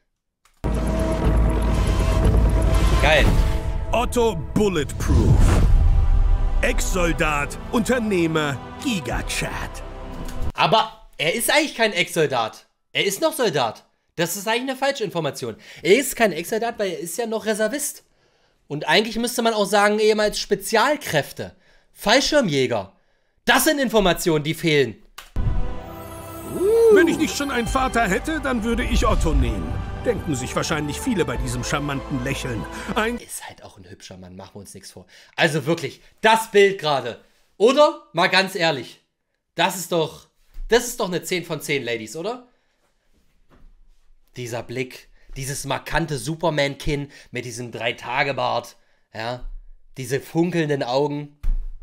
Geil. Otto Bulletproof. Ex-Soldat, Unternehmer, Gigachat. Aber er ist eigentlich kein Ex-Soldat. Er ist noch Soldat. Das ist eigentlich eine falsche Information. Er ist kein Ex-Soldat, weil er ist ja noch Reservist. Und eigentlich müsste man auch sagen, ehemals Spezialkräfte. Fallschirmjäger. Das sind Informationen, die fehlen. Wenn ich nicht schon einen Vater hätte, dann würde ich Otto nehmen. Denken sich wahrscheinlich viele bei diesem charmanten Lächeln. Ist halt auch ein hübscher Mann, machen wir uns nichts vor. Also wirklich, das Bild gerade. Oder? Mal ganz ehrlich. Das ist doch eine 10 von 10, Ladies, oder? Dieser Blick. Dieses markante Superman-Kinn mit diesem 3-Tage-Bart. Ja. Diese funkelnden Augen.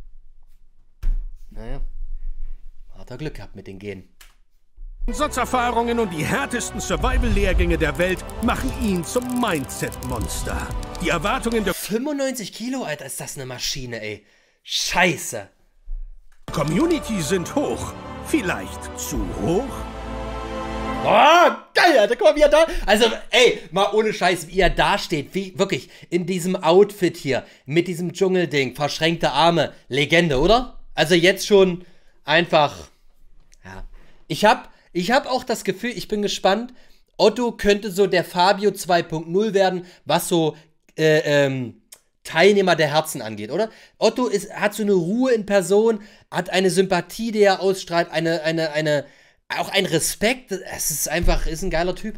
Naja. Hat er Glück gehabt mit den Genen. Einsatzerfahrungen und die härtesten Survival-Lehrgänge der Welt machen ihn zum Mindset-Monster. Die Erwartungen der 95 Kilo, Alter, ist das eine Maschine, ey. Scheiße. Community sind hoch. Vielleicht zu hoch? Oh, geil, Alter, guck mal, wie er da... Also, ey, mal ohne Scheiß, wie er da steht. Wie, wirklich, in diesem Outfit hier, mit diesem Dschungelding, verschränkte Arme. Legende, oder? Also jetzt schon einfach... Ja. Ich hab auch das Gefühl, ich bin gespannt, Otto könnte so der Fabio 2.0 werden, was so, Teilnehmer der Herzen angeht, oder? Otto hat so eine Ruhe in Person, hat eine Sympathie, die er ausstrahlt, auch ein Respekt. Es ist einfach, ist ein geiler Typ.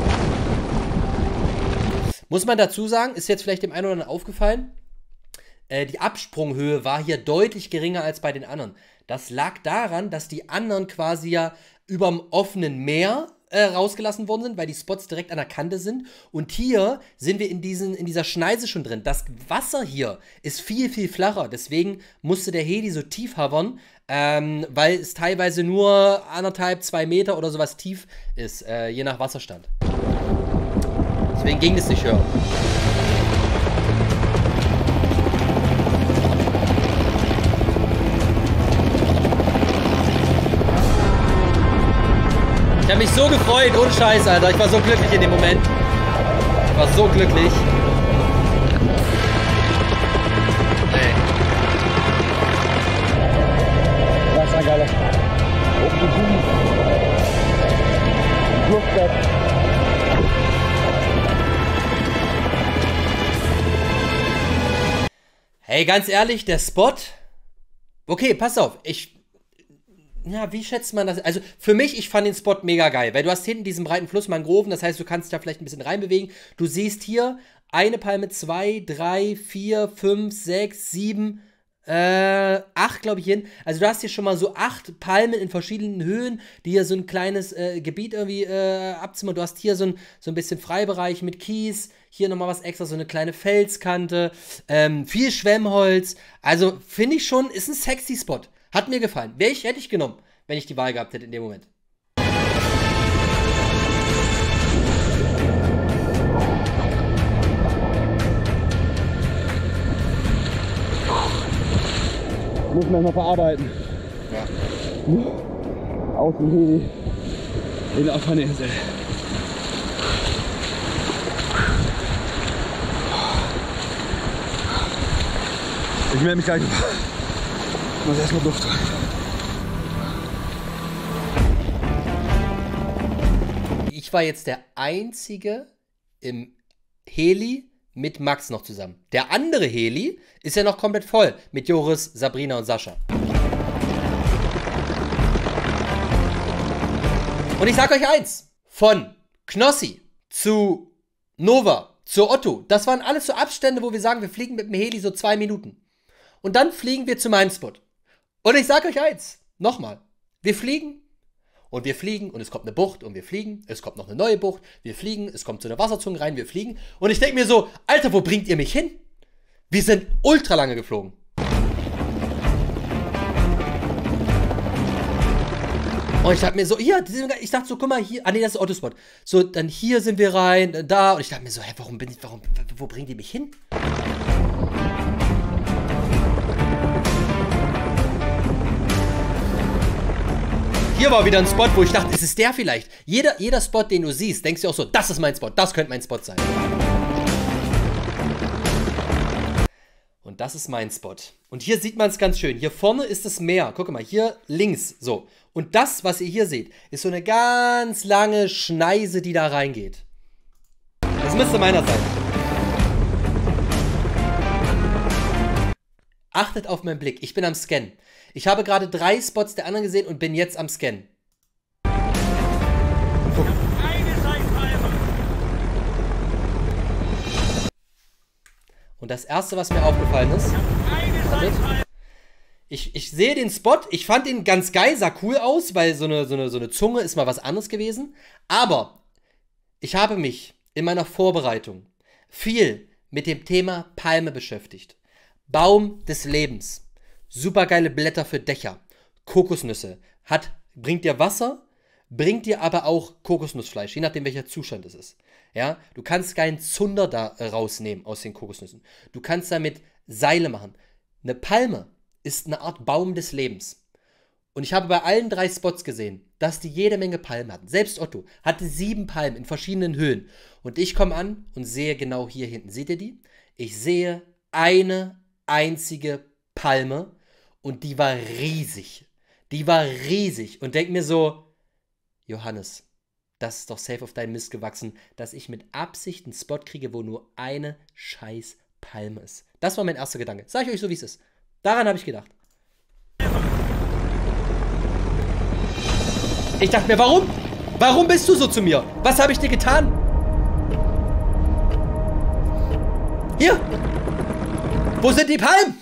Muss man dazu sagen, ist jetzt vielleicht dem einen oder anderen aufgefallen, die Absprunghöhe war hier deutlich geringer als bei den anderen. Das lag daran, dass die anderen quasi ja überm offenen Meer rausgelassen worden sind, weil die Spots direkt an der Kante sind. Und hier sind wir in dieser Schneise schon drin. Das Wasser hier ist viel, viel flacher. Deswegen musste der Heli so tief hovern, weil es teilweise nur 1,5, 2 Meter oder sowas tief ist, je nach Wasserstand. Deswegen ging es nicht höher. Ich habe mich so gefreut, ohne Scheiß, Alter. Ich war so glücklich in dem Moment. Ich war so glücklich. Nee. Wassergalle. Oben die Blumen. Fluchtbett. Hey, ganz ehrlich, der Spot. Okay, pass auf. Ja, wie schätzt man das? Also für mich, ich fand den Spot mega geil, weil du hast hinten diesen breiten Fluss, Mangroven, das heißt, du kannst dich da vielleicht ein bisschen reinbewegen. Du siehst hier eine Palme, 2, 3, 4, 5, 6, 7, 8, glaube ich, hin. Also du hast hier schon mal so 8 Palmen in verschiedenen Höhen, die hier so ein kleines Gebiet irgendwie abzimmern. Du hast hier so ein bisschen Freibereich mit Kies, hier nochmal was extra, so eine kleine Felskante, viel Schwemmholz. Also finde ich schon, ist ein sexy Spot. Hat mir gefallen. Hätte ich genommen, wenn ich die Wahl gehabt hätte in dem Moment. Muss man mal verarbeiten. Ja. Aus dem Heli. In der Fernese. Ich melde mich gleich. Ich muss erstmal Luft rein. Ich war jetzt der Einzige im Heli mit Max noch zusammen. Der andere Heli ist ja noch komplett voll mit Joris, Sabrina und Sascha. Und ich sag euch eins, von Knossi zu Nova zu Otto, das waren alles so Abstände, wo wir sagen, wir fliegen mit dem Heli so 2 Minuten. Und dann fliegen wir zu meinem Spot. Und ich sag euch eins, nochmal, wir fliegen und es kommt eine Bucht und wir fliegen, es kommt noch eine neue Bucht, wir fliegen, es kommt so eine Wasserzunge rein, wir fliegen und ich denke mir so, Alter, wo bringt ihr mich hin? Wir sind ultra lange geflogen. Und ich dachte mir so, hier, ich dachte so, guck mal hier, nee, das ist Autospot. So, dann hier sind wir rein, da und ich dachte mir so, hä, wo bringen die mich hin? Hier war wieder ein Spot, wo ich dachte, ist es der vielleicht? Jeder Spot, den du siehst, denkst du auch so, das ist mein Spot, das könnte mein Spot sein. Und das ist mein Spot. Und hier sieht man es ganz schön. Hier vorne ist das Meer. Guck mal, hier links, so. Und das, was ihr hier seht, ist so eine ganz lange Schneise, die da reingeht. Das müsste meiner sein. Achtet auf meinen Blick, ich bin am Scannen. Ich habe gerade 3 Spots der anderen gesehen und bin jetzt am Scannen. Und das erste, was mir aufgefallen ist, ich sehe den Spot, ich fand den ganz geil, sah cool aus, weil so eine Zunge ist mal was anderes gewesen. Aber ich habe mich in meiner Vorbereitung viel mit dem Thema Palme beschäftigt. Baum des Lebens. Supergeile Blätter für Dächer. Kokosnüsse. Bringt dir Wasser, bringt dir aber auch Kokosnussfleisch, je nachdem welcher Zustand es ist. Ja, du kannst keinen Zunder da rausnehmen aus den Kokosnüssen. Du kannst damit Seile machen. Eine Palme ist eine Art Baum des Lebens. Und ich habe bei allen 3 Spots gesehen, dass die jede Menge Palmen hatten. Selbst Otto hatte 7 Palmen in verschiedenen Höhen. Und ich komme an und sehe genau hier hinten. Seht ihr die? Ich sehe eine einzige Palme und die war riesig. Die war riesig. Und denke mir so, Johannes, das ist doch safe auf deinen Mist gewachsen, dass ich mit Absicht einen Spot kriege, wo nur eine scheiß Palme ist. Das war mein erster Gedanke. Sag ich euch so, wie es ist. Daran habe ich gedacht. Ich dachte mir, warum? Warum bist du so zu mir? Was habe ich dir getan? Hier. Wo sind die Palmen?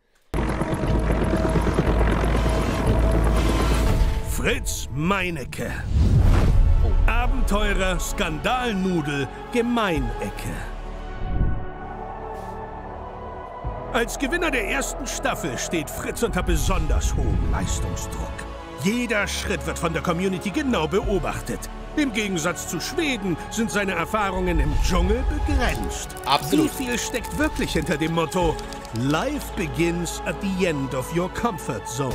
Fritz Meinecke. Abenteurer, Skandalnudel, Gemeinecke. Als Gewinner der ersten Staffel steht Fritz unter besonders hohem Leistungsdruck. Jeder Schritt wird von der Community genau beobachtet. Im Gegensatz zu Schweden sind seine Erfahrungen im Dschungel begrenzt. Absolut. Wie viel steckt wirklich hinter dem Motto Life begins at the end of your comfort zone?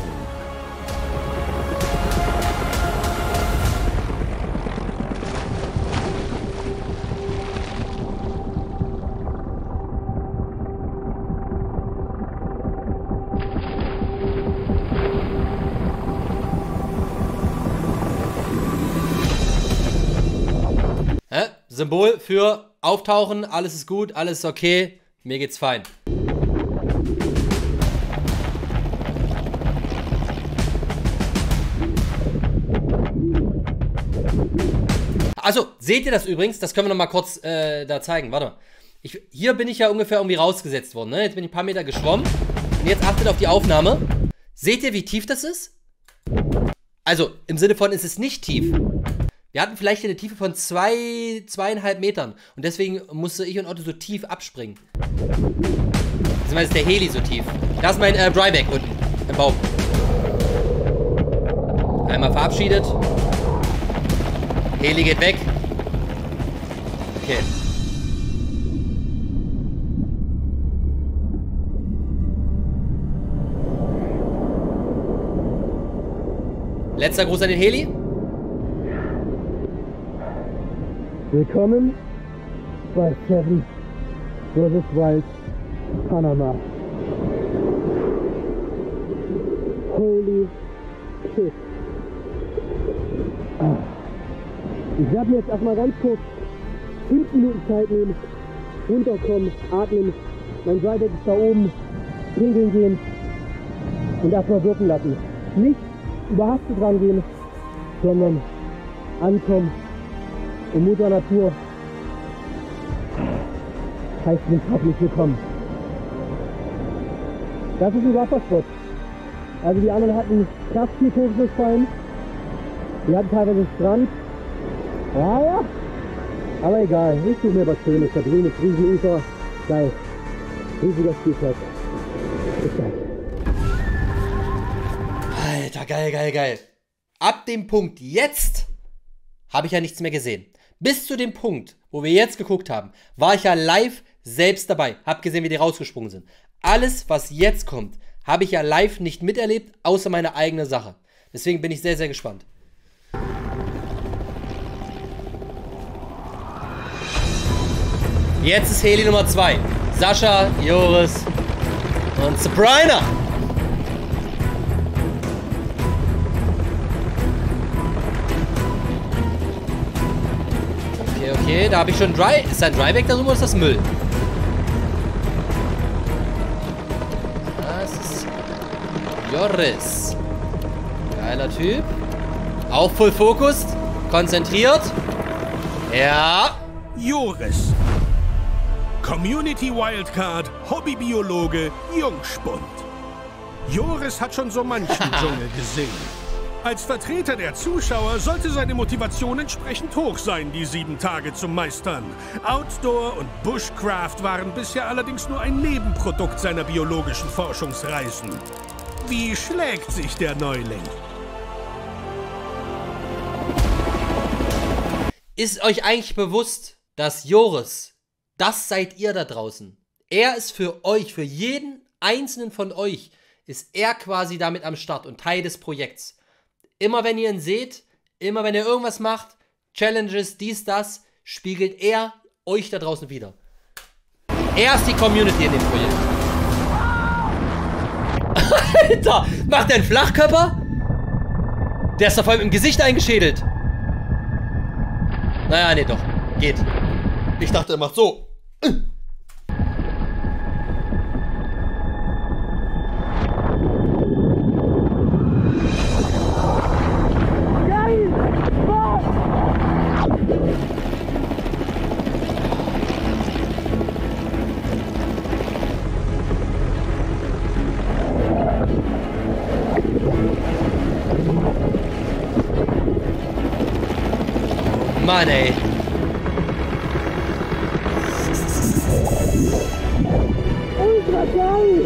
Symbol für Auftauchen, alles ist gut, alles ist okay, mir geht's fein. Also, seht ihr das übrigens? Das können wir noch mal kurz da zeigen. Warte mal. Hier bin ich ja ungefähr irgendwie rausgesetzt worden, ne? Jetzt bin ich ein paar Meter geschwommen. Und jetzt achtet auf die Aufnahme. Seht ihr, wie tief das ist? Also, im Sinne von, es ist nicht tief. Wir hatten vielleicht eine Tiefe von 2,5 Metern. Und deswegen musste ich und Otto so tief abspringen. Beziehungsweise ist der Heli so tief. Da ist mein Dryback unten im Baum. Einmal verabschiedet. Heli geht weg. Okay. Letzter Gruß an den Heli. Willkommen bei Seven vs. Wild, Panama. Holy shit. Ich werde mir jetzt erstmal ganz kurz 5 Minuten Zeit nehmen, runterkommen, atmen, mein Dryback ist da oben, pinkeln gehen und erstmal wirken lassen. Nicht überhastet rangehen, sondern ankommen. Und Mutter Natur heißt mich herzlich willkommen. Das ist ein Wasserspot. Also die anderen hatten krass viel Hochfallen. Die hatten teilweise Strand. Ja. Aber egal, ich suche mir was Schönes. Da drüben ist Riesenufer. Geil. Riesiger Spielplatz. Ist geil. Alter, geil. Ab dem Punkt jetzt habe ich ja nichts mehr gesehen. Bis zu dem Punkt, wo wir jetzt geguckt haben, war ich ja live selbst dabei. Hab gesehen, wie die rausgesprungen sind. Alles, was jetzt kommt, habe ich ja live nicht miterlebt, außer meine eigene Sache. Deswegen bin ich sehr, sehr gespannt. Jetzt ist Heli Nummer 2. Sascha, Joris und Sabrina. Okay, da habe ich schon Dry. Ist da ein Dryback darüber oder ist das Müll? Das ist Joris. Geiler Typ. Auch Full Focus. Konzentriert. Ja. Joris. Community Wildcard, Hobbybiologe, Jungspund. Joris hat schon so manchen Dschungel gesehen. Als Vertreter der Zuschauer sollte seine Motivation entsprechend hoch sein, die 7 Tage zu meistern. Outdoor und Bushcraft waren bisher allerdings nur ein Nebenprodukt seiner biologischen Forschungsreisen. Wie schlägt sich der Neuling? Ist euch eigentlich bewusst, dass Joris, das seid ihr da draußen. Er ist für euch, für jeden einzelnen von euch, ist er quasi damit am Start und Teil des Projekts. Immer wenn ihr ihn seht, immer wenn er irgendwas macht, Challenges, dies, das, spiegelt er euch da draußen wieder. Er ist die Community in dem Projekt. Alter, macht der einen Flachkörper? Der ist doch vor allem im Gesicht eingeschädelt. Naja, nee, doch. Geht. Ich dachte, er macht so. Mann, ey. Ultra geil!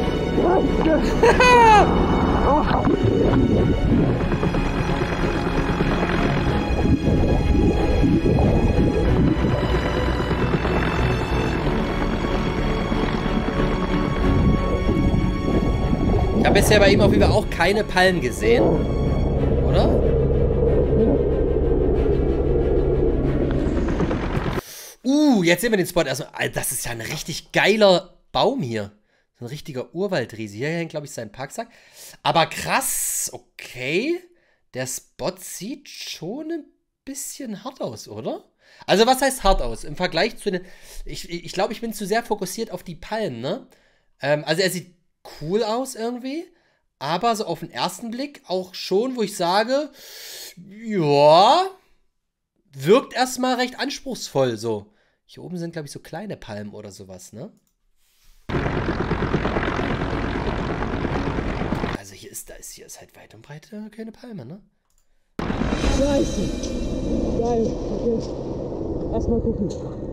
Ich habe bisher bei ihm auf jeden Fall auch keine Palmen gesehen. Oder? Jetzt sehen wir den Spot erstmal. Alter, das ist ja ein richtig geiler Baum hier. So ein richtiger Urwaldriese. Hier hängt, glaube ich, sein Parksack. Aber krass, okay. Der Spot sieht schon ein bisschen hart aus, oder? Also was heißt hart aus? Im Vergleich zu den... Ich glaube, ich bin zu sehr fokussiert auf die Palmen, ne? Also er sieht cool aus irgendwie. Aber so auf den ersten Blick auch schon, wo ich sage, ja, wirkt erstmal recht anspruchsvoll so. Hier oben sind, glaube ich, so kleine Palmen oder sowas, ne? Also hier ist halt weit und breit keine Palme, ne? Scheiße. Geil. Okay. Erstmal gucken.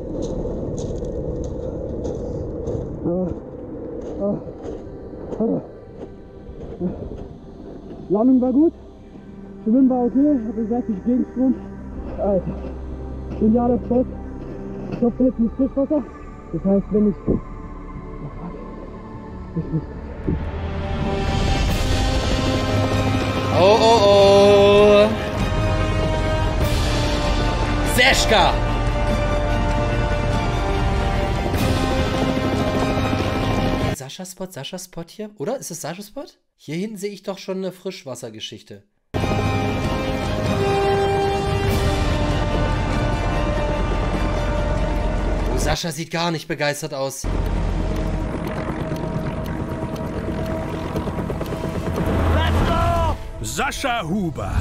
Landung war gut. Schwimmen war okay. Ich habe gesagt, ich Gegenstrom. Alter. Genialer Spot. Ich hoffe, jetzt nicht Frischwasser. Das heißt, wenn ich... Oh, fuck. Ich muss... Oh, oh, oh. Seška. Sascha Spot hier? Oder? Ist es Sascha Spot? Hier hinten sehe ich doch schon eine Frischwassergeschichte. Oh, Sascha sieht gar nicht begeistert aus. Sascha Huber.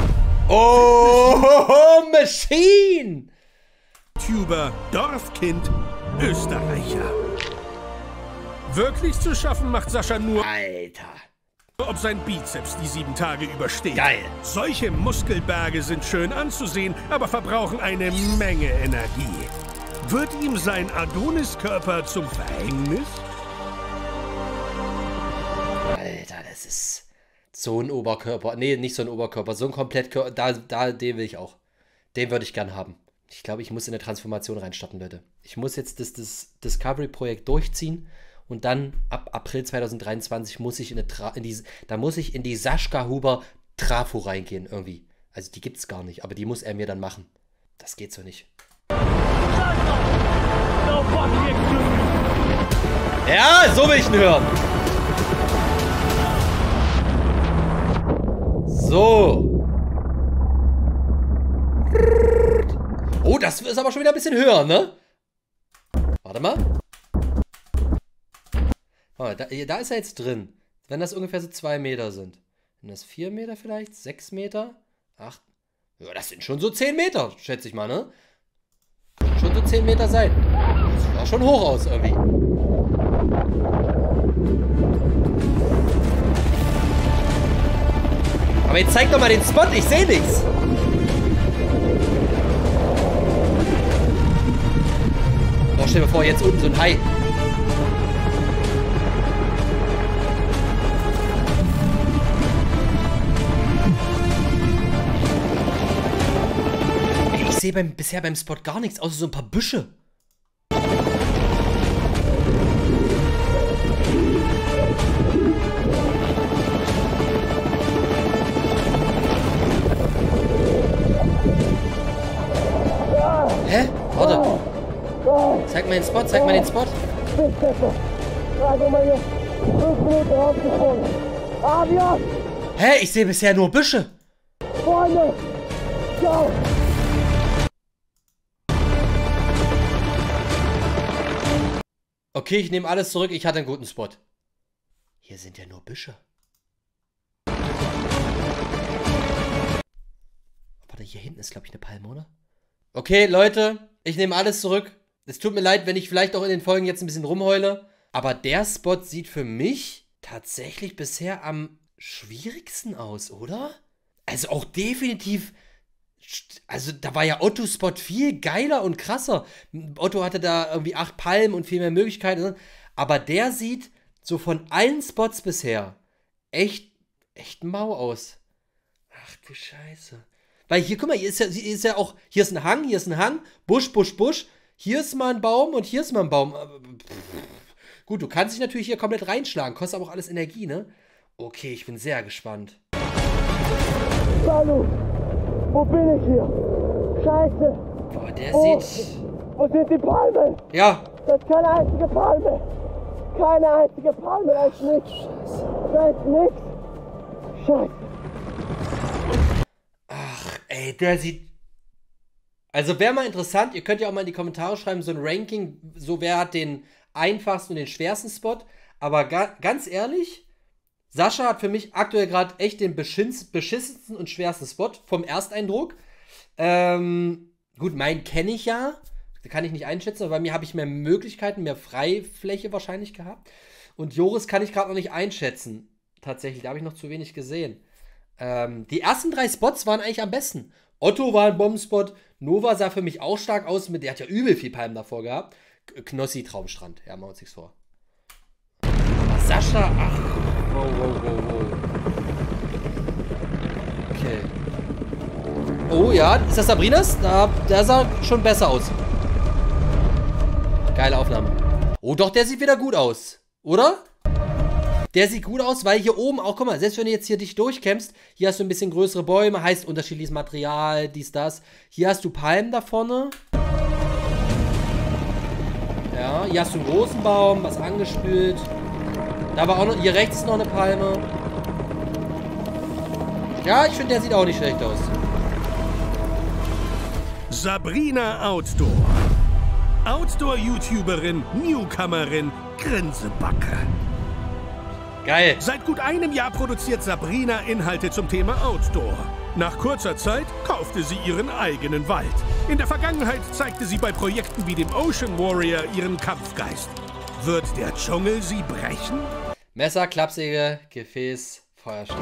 Oh, Machine! Tuber, Dorfkind, Österreicher. Wirklich zu schaffen macht Sascha nur, Alter. ob sein Bizeps die 7 Tage übersteht. Geil. Solche Muskelberge sind schön anzusehen, aber verbrauchen eine Menge Energie. Wird ihm sein Adoniskörper zum Verhängnis? Alter, das ist so ein Oberkörper. Nee, nicht so ein Oberkörper, so ein Komplettkörper. Den will ich auch. Den würde ich gern haben. Ich glaube, ich muss in eine Transformation reinstarten, Leute. Ich muss jetzt das Discovery-Projekt durchziehen und dann ab April 2023 muss ich in die Sascha Huber Trafo reingehen irgendwie. Also die gibt's gar nicht, aber die muss er mir dann machen. Das geht so nicht. Ja, so will ich ihn hören. So. Oh, das ist aber schon wieder ein bisschen höher, ne? Warte mal. Oh, da ist er jetzt drin. Wenn das ungefähr so 2 Meter sind. Sind das 4 Meter vielleicht? 6 Meter? 8? Ja, das sind schon so 10 Meter, schätze ich mal, ne? Können schon so 10 Meter sein. Das sah schon hoch aus irgendwie. Aber jetzt zeig doch mal den Spot, ich sehe nichts. Oh, stell dir vor, jetzt unten so ein Hai. Ich sehe bisher beim Spot gar nichts, außer so ein paar Büsche. Hä? Warte. Zeig mal den Spot, zeig mal den Spot. Hä? Ich sehe bisher nur Büsche. Freunde! Ciao! Okay, ich nehme alles zurück, ich hatte einen guten Spot. Hier sind ja nur Büsche. Warte, hier hinten ist, glaube ich, eine Palme, oder? Okay, Leute, ich nehme alles zurück. Es tut mir leid, wenn ich vielleicht auch in den Folgen jetzt ein bisschen rumheule. Aber der Spot sieht für mich tatsächlich bisher am schwierigsten aus, oder? Also auch definitiv Also da war ja Otto-Spot viel geiler und krasser. Otto hatte da irgendwie 8 Palmen und viel mehr Möglichkeiten. Aber der sieht so von allen Spots bisher echt mau aus. Ach du Scheiße. Weil hier, guck mal, hier ist ja auch, hier ist ein Hang, Busch. Hier ist mal ein Baum und hier ist mal ein Baum. Gut, du kannst dich natürlich hier komplett reinschlagen. Kostet aber auch alles Energie, ne? Okay, ich bin sehr gespannt. Hallo, wo bin ich hier? Scheiße. Boah, der sieht... Wo sind die Palmen? Ja. Das ist keine einzige Palme. Keine einzige Palme, da ist nichts. Da ist nichts. Scheiße. Ach, ey, der sieht... Also wäre mal interessant, ihr könnt ja auch mal in die Kommentare schreiben, so ein Ranking, so wer hat den einfachsten und den schwersten Spot. Aber ganz ehrlich... Sascha hat für mich aktuell gerade echt den beschissensten und schwersten Spot vom Ersteindruck. Gut, meinen kenne ich ja. Da kann ich nicht einschätzen, aber bei mir habe ich mehr Möglichkeiten, mehr Freifläche wahrscheinlich gehabt. Und Joris kann ich gerade noch nicht einschätzen. Tatsächlich, da habe ich noch zu wenig gesehen. Die ersten 3 Spots waren eigentlich am besten. Otto war ein Bombenspot. Nova sah für mich auch stark aus. Der hat ja übel viel Palmen davor gehabt. Knossi, Traumstrand. Ja, machen wir uns nichts vor. Aber Sascha, ach. Wow. Okay. Oh ja, ist das Sabrinas? Der sah schon besser aus. Geile Aufnahme. Oh doch, der sieht wieder gut aus. Oder? Der sieht gut aus, weil hier oben auch, guck mal, selbst wenn du jetzt hier dich durchkämpfst, hier hast du ein bisschen größere Bäume, heißt unterschiedliches Material, dies, das. Hier hast du Palmen da vorne. Ja, hier hast du einen großen Baum, was angespült. Da war auch noch, hier rechts ist noch eine Palme. Ja, ich finde, der sieht auch nicht schlecht aus. Sabrina Outdoor. Outdoor-YouTuberin, Newcomerin, Grinsebacke. Geil. Seit gut einem Jahr produziert Sabrina Inhalte zum Thema Outdoor. Nach kurzer Zeit kaufte sie ihren eigenen Wald. In der Vergangenheit zeigte sie bei Projekten wie dem Ocean Warrior ihren Kampfgeist. Wird der Dschungel sie brechen? Messer, Klappsäge, Gefäß, Feuerstein.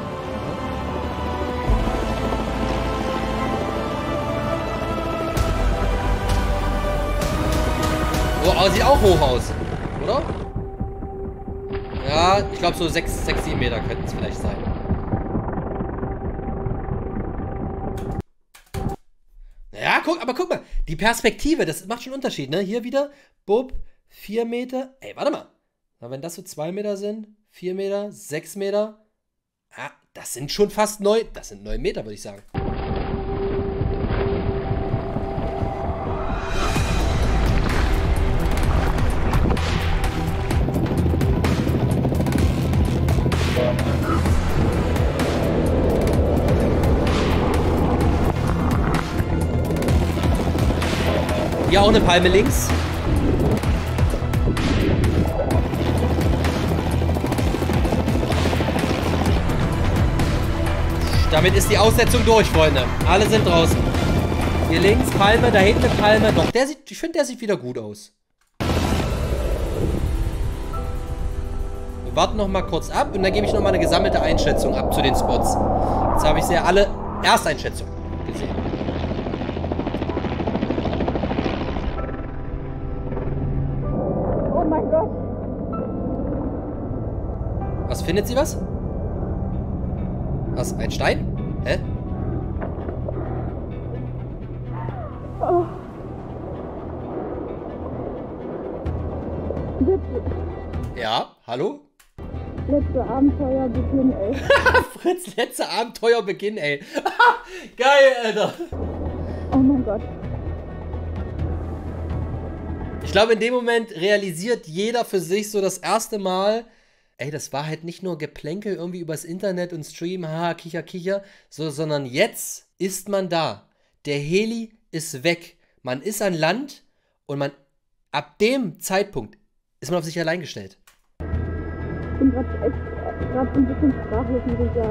Oh, aber sieht auch hoch aus, oder? Ja, ich glaube so 6, 7 Meter könnten es vielleicht sein. Ja, guck mal, die Perspektive, das macht schon einen Unterschied, ne? Hier wieder, Bub, 4 Meter. Ey, warte mal. Na, wenn das so 2 Meter sind, 4 Meter, 6 Meter. Ah, das sind schon fast 9. Das sind 9 Meter, würde ich sagen. Hier auch eine Palme links. Damit ist die Aussetzung durch, Freunde. Alle sind draußen. Hier links Palme, da hinten eine Palme. Doch, ich finde, der sieht wieder gut aus. Wir warten noch mal kurz ab und dann gebe ich noch mal eine gesammelte Einschätzung ab zu den Spots. Jetzt habe ich sie ja alle Ersteinschätzung gesehen. Oh mein Gott. Was, findet sie was? Was, ein Stein? Hä? Oh. Ja, hallo? Letzte Abenteuer beginnen, ey. Fritz, letzte Abenteuer beginnen, ey. Geil, Alter. Oh mein Gott. Ich glaube, in dem Moment realisiert jeder für sich so das erste Mal, ey, das war halt nicht nur Geplänkel irgendwie übers Internet und Stream, haha, kicher, so, sondern jetzt ist man da. Der Heli ist weg. Man ist an Land und ab dem Zeitpunkt ist man auf sich allein gestellt. Ich bin gerade ein bisschen sprachlos, muss ich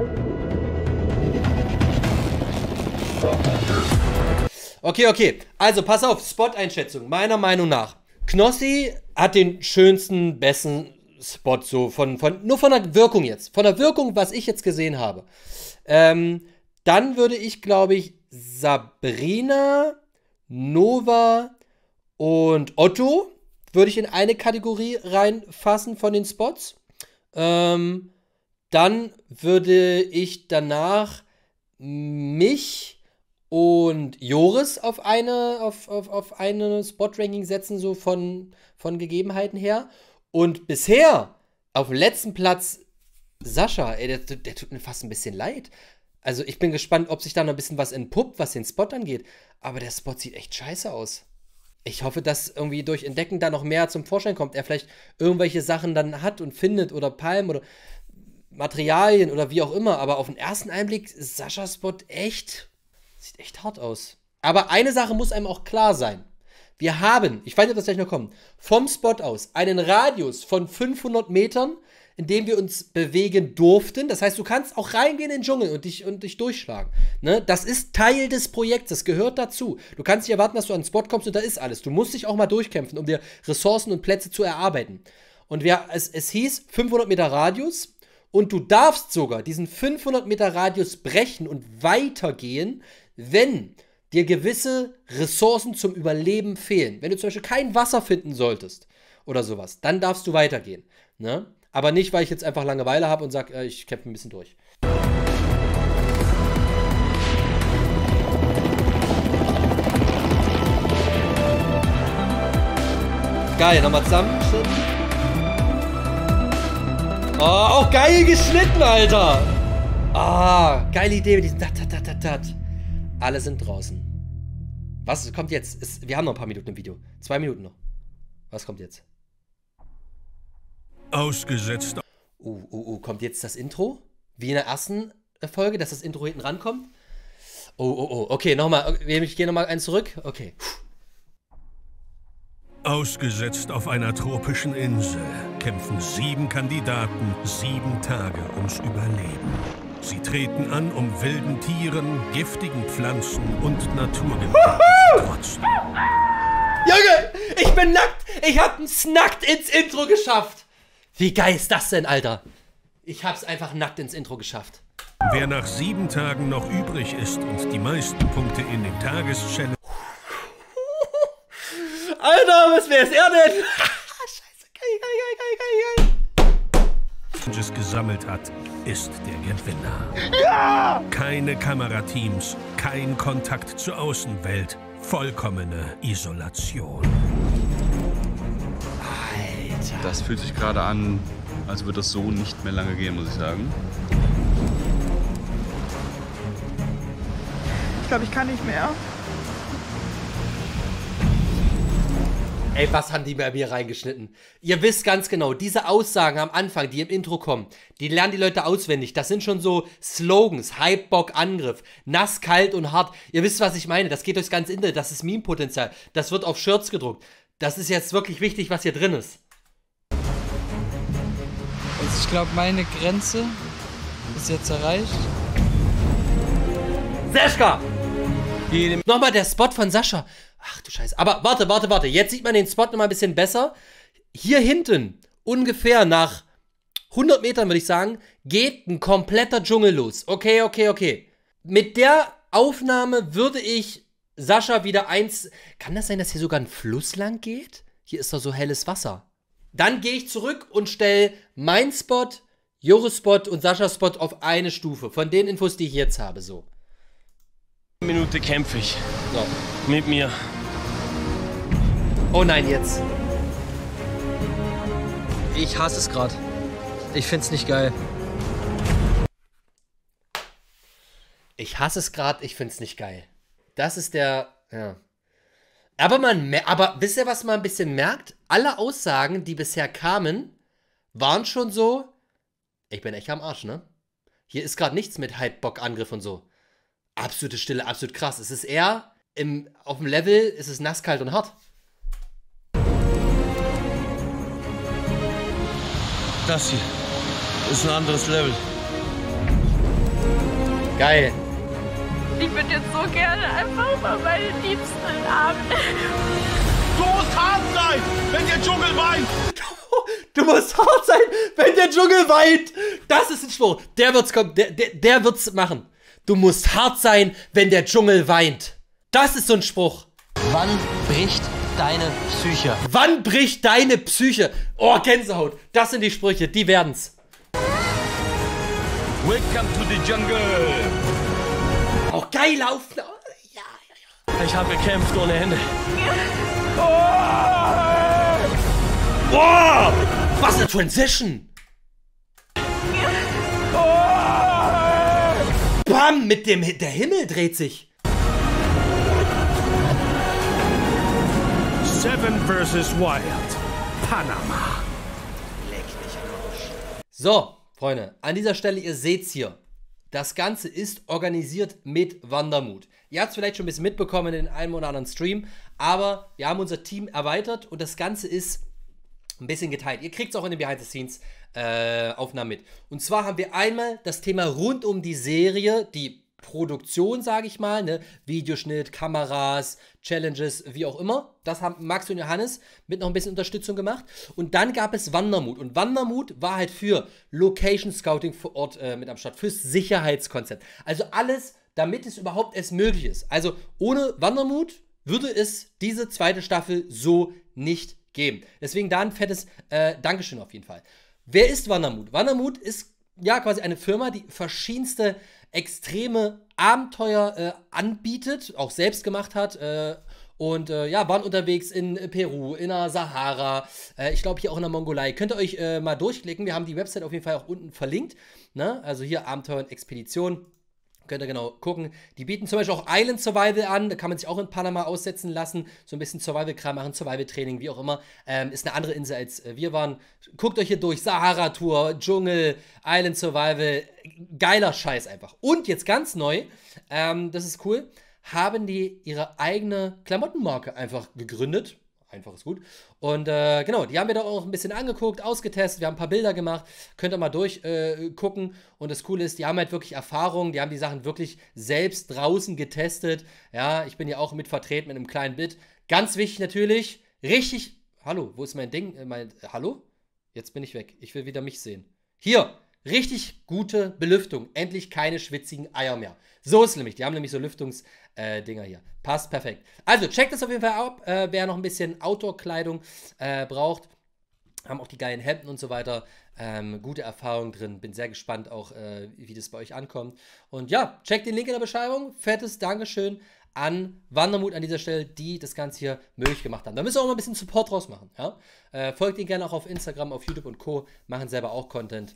sagen. Okay. Also, pass auf, Spot-Einschätzung. Meiner Meinung nach. Knossi hat den schönsten, besten Spot, so nur von der Wirkung jetzt. Von der Wirkung, was ich jetzt gesehen habe. Dann würde ich, glaube ich, Sabrina, Nova und Otto würde ich in eine Kategorie reinfassen von den Spots. Dann würde ich danach mich und Joris auf eine Spot-Ranking setzen, so von Gegebenheiten her. Und bisher auf dem letzten Platz Sascha, ey, der tut mir fast ein bisschen leid. Also ich bin gespannt, ob sich da noch ein bisschen was entpuppt, was den Spot angeht. Aber der Spot sieht echt scheiße aus. Ich hoffe, dass irgendwie durch Entdecken da noch mehr zum Vorschein kommt. Er vielleicht irgendwelche Sachen dann hat und findet oder Palmen oder Materialien oder wie auch immer. Aber auf den ersten Einblick ist Saschas Spot echt, sieht echt hart aus. Aber eine Sache muss einem auch klar sein. Wir haben, ich weiß nicht, ob das gleich noch kommt, vom Spot aus einen Radius von 500 Metern, in dem wir uns bewegen durften. Das heißt, du kannst auch reingehen in den Dschungel und dich durchschlagen. Ne? Das ist Teil des Projekts, das gehört dazu. Du kannst nicht erwarten, dass du an den Spot kommst und da ist alles. Du musst dich auch mal durchkämpfen, um dir Ressourcen und Plätze zu erarbeiten. Und es hieß 500 Meter Radius und du darfst sogar diesen 500 Meter Radius brechen und weitergehen, wenn dir gewisse Ressourcen zum Überleben fehlen. Wenn du zum Beispiel kein Wasser finden solltest oder sowas, dann darfst du weitergehen. Ne? Aber nicht, weil ich jetzt einfach Langeweile habe und sage, ich kämpfe ein bisschen durch. Geil, nochmal zusammen. Oh, auch geil geschnitten, Alter. Ah, geile Idee mit diesem Tat. Alle sind draußen. Was kommt jetzt? Wir haben noch ein paar Minuten im Video. 2 Minuten noch. Was kommt jetzt? Ausgesetzt. Kommt jetzt das Intro? Wie in der ersten Folge, dass das Intro hinten rankommt? Okay, nochmal. Ich gehe nochmal eins zurück. Okay. Ausgesetzt auf einer tropischen Insel kämpfen 7 Kandidaten 7 Tage ums Überleben. Sie treten an, um wilden Tieren, giftigen Pflanzen und Naturgewalten zu trotzen. Junge, ich bin nackt. Ich hab es nackt ins Intro geschafft. Wie geil ist das denn, Alter? Ich hab's einfach nackt ins Intro geschafft. Wer nach 7 Tagen noch übrig ist und die meisten Punkte in den Tageschallenge Alter, was wär's er denn? Scheiße, geil. gesammelt hat, ist der Gewinner. Ja! Keine Kamerateams, kein Kontakt zur Außenwelt, vollkommene Isolation. Alter. Das fühlt sich gerade an, als würde das so nicht mehr lange gehen, muss ich sagen. Ich glaube, ich kann nicht mehr. Ey, was haben die bei mir reingeschnitten? Ihr wisst ganz genau, diese Aussagen am Anfang, die im Intro kommen, die lernen die Leute auswendig. Das sind schon so Slogans, Hype, Bock, Angriff, nass, kalt und hart. Ihr wisst, was ich meine. Das geht durchs ganze Internet, das ist Meme-Potenzial. Das wird auf Shirts gedruckt. Das ist jetzt wirklich wichtig, was hier drin ist. Also ich glaube, meine Grenze ist jetzt erreicht. Sascha! Nochmal der Spot von Sascha. Ach du Scheiße. Aber warte. Jetzt sieht man den Spot nochmal ein bisschen besser. Hier hinten, ungefähr nach 100 Metern, würde ich sagen, geht ein kompletter Dschungel los. Okay. Mit der Aufnahme würde ich Sascha wieder eins... Kann das sein, dass hier sogar ein Fluss lang geht? Hier ist doch so helles Wasser. Dann gehe ich zurück und stelle meinen Spot, Joris Spot und Saschas Spot auf eine Stufe. Von den Infos, die ich jetzt habe, so. Minute kämpfe ich. So. Mit mir. Oh nein, jetzt. Ich hasse es gerade. Ich find's nicht geil. Ich hasse es gerade, ich find's nicht geil. Das ist der, ja. Aber wisst ihr, was man ein bisschen merkt? Alle Aussagen, die bisher kamen, waren schon so, ich bin echt am Arsch, ne? Hier ist gerade nichts mit Hype, Bock, Angriff und so. Absolute Stille, absolut krass. Es ist eher, auf dem Level ist es nass, kalt und hart. Das hier ist ein anderes Level. Geil. Ich würde jetzt so gerne einfach mal meine Liebsten in den Arm nehmen. Du musst hart sein, wenn der Dschungel weint. Du musst hart sein, wenn der Dschungel weint. Das ist ein Spruch. Der wird's kommen. Der wird's machen. du musst hart sein, wenn der Dschungel weint. Das ist so ein Spruch. Wann bricht deine Psyche? Wann bricht deine Psyche? Oh, Gänsehaut. Das sind die Sprüche, die werden's. Welcome to the jungle. Auch geil laufen. Ich habe gekämpft ohne Ende. Wow, was eine Transition. Bam, mit dem, der Himmel dreht sich. 7 vs. Wild. Panama. So, Freunde, an dieser Stelle, ihr seht's hier. Das Ganze ist organisiert mit Wandermut. Ihr habt es vielleicht schon ein bisschen mitbekommen in einem oder anderen Stream, aber wir haben unser Team erweitert und das Ganze ist ein bisschen geteilt. Ihr kriegt es auch in den Behind-the-Scenes-Aufnahmen mit. Und zwar haben wir einmal das Thema rund um die Serie, die Produktion, sage ich mal, ne? Videoschnitt, Kameras, Challenges, wie auch immer. Das haben Max und Johannes mit noch ein bisschen Unterstützung gemacht. Und dann gab es Wandermut. Und Wandermut war halt für Location Scouting vor Ort mit am Start, fürs Sicherheitskonzept. Also alles, damit es überhaupt erst möglich ist. Also ohne Wandermut würde es diese zweite Staffel so nicht geben. Deswegen da ein fettes Dankeschön auf jeden Fall. Wer ist Wandermut? Wandermut ist ja quasi eine Firma, die verschiedenste extreme Abenteuer anbietet, auch selbst gemacht hat und ja, waren unterwegs in Peru, in der Sahara, ich glaube hier auch in der Mongolei. Könnt ihr euch mal durchklicken, wir haben die Website auf jeden Fall auch unten verlinkt, ne? Also hier Abenteuer und Expedition. Könnt ihr genau gucken. Die bieten zum Beispiel auch Island Survival an. Da kann man sich auch in Panama aussetzen lassen. So ein bisschen Survival-Kram machen, Survival-Training, wie auch immer. Ist eine andere Insel, als wir waren. Guckt euch hier durch. Sahara-Tour, Dschungel, Island Survival. Geiler Scheiß einfach. Und jetzt ganz neu, das ist cool, haben die ihre eigene Klamottenmarke einfach gegründet. Einfach ist gut. Und genau, die haben wir da auch ein bisschen angeguckt, ausgetestet. Wir haben ein paar Bilder gemacht. Könnt ihr mal durchgucken. Und das Coole ist, die haben halt wirklich Erfahrung. Die haben die Sachen wirklich selbst draußen getestet. Ja, ich bin ja auch mit vertreten mit einem kleinen Bit. Ganz wichtig natürlich, richtig. Hallo, wo ist mein Ding? Hallo? Jetzt bin ich weg. Ich will wieder mich sehen. Hier, richtig gute Belüftung. Endlich keine schwitzigen Eier mehr. So ist es nämlich. Die haben nämlich so Lüftungsdinger hier. Passt perfekt. Also, checkt das auf jeden Fall ab. Wer noch ein bisschen Outdoor-Kleidung braucht, haben auch die geilen Hemden und so weiter. Gute Erfahrung drin. Bin sehr gespannt auch, wie das bei euch ankommt. Und ja, checkt den Link in der Beschreibung. Fettes Dankeschön an Wandermut an dieser Stelle, die das Ganze hier möglich gemacht haben. Da müssen wir auch mal ein bisschen Support draus machen. Ja? Folgt ihnen gerne auch auf Instagram, auf YouTube und Co. Machen selber auch Content.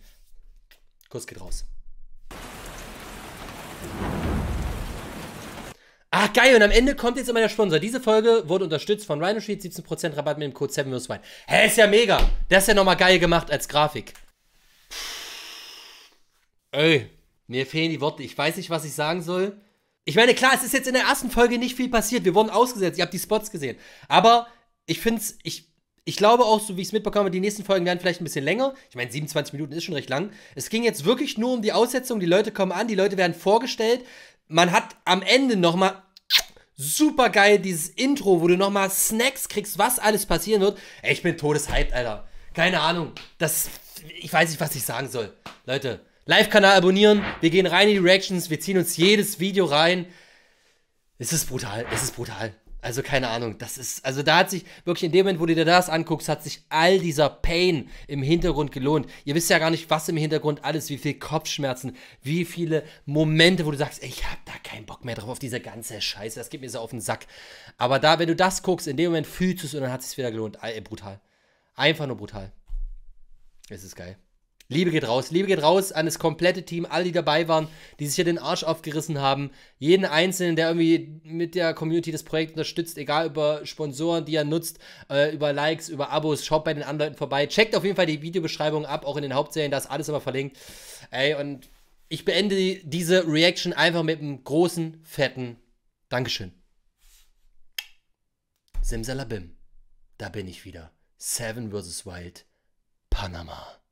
Kuss geht raus. Ach, geil, und am Ende kommt jetzt immer der Sponsor. Diese Folge wurde unterstützt von Rhinosheet, 17% Rabatt mit dem Code 7vswine. Hä, ist ja mega. Das ist ja nochmal geil gemacht als Grafik. Ey, mir fehlen die Worte. Ich weiß nicht, was ich sagen soll. Ich meine, klar, es ist jetzt in der ersten Folge nicht viel passiert. Wir wurden ausgesetzt, ihr habt die Spots gesehen. Aber ich finde es, ich glaube auch, so wie ich es mitbekomme, die nächsten Folgen werden vielleicht ein bisschen länger. Ich meine, 27 Minuten ist schon recht lang. Es ging jetzt wirklich nur um die Aussetzung. Die Leute kommen an, die Leute werden vorgestellt. Man hat am Ende nochmal super geil dieses Intro, wo du nochmal Snacks kriegst, was alles passieren wird. Ey, ich bin todeshyped, Alter. Keine Ahnung. Ich weiß nicht, was ich sagen soll. Leute, Live-Kanal abonnieren. Wir gehen rein in die Reactions. Wir ziehen uns jedes Video rein. Es ist brutal. Es ist brutal. Also keine Ahnung, das ist, also da hat sich wirklich in dem Moment, wo du dir das anguckst, hat sich all dieser Pain im Hintergrund gelohnt. Ihr wisst ja gar nicht, was im Hintergrund alles, wie viel Kopfschmerzen, wie viele Momente, wo du sagst, ey, ich hab da keinen Bock mehr drauf auf diese ganze Scheiße, das geht mir so auf den Sack. Aber da, wenn du das guckst, in dem Moment fühlst du es und dann hat es sich wieder gelohnt. Ey, brutal. Einfach nur brutal. Es ist geil. Liebe geht raus an das komplette Team, alle, die dabei waren, die sich hier den Arsch aufgerissen haben. Jeden Einzelnen, der irgendwie mit der Community das Projekt unterstützt, egal über Sponsoren, die er nutzt, über Likes, über Abos, schaut bei den anderen Leuten vorbei. Checkt auf jeden Fall die Videobeschreibung ab, auch in den Hauptserien, da ist alles immer verlinkt. Ey, und ich beende diese Reaction einfach mit einem großen, fetten Dankeschön. Simsalabim, da bin ich wieder. 7 vs. Wild, Panama.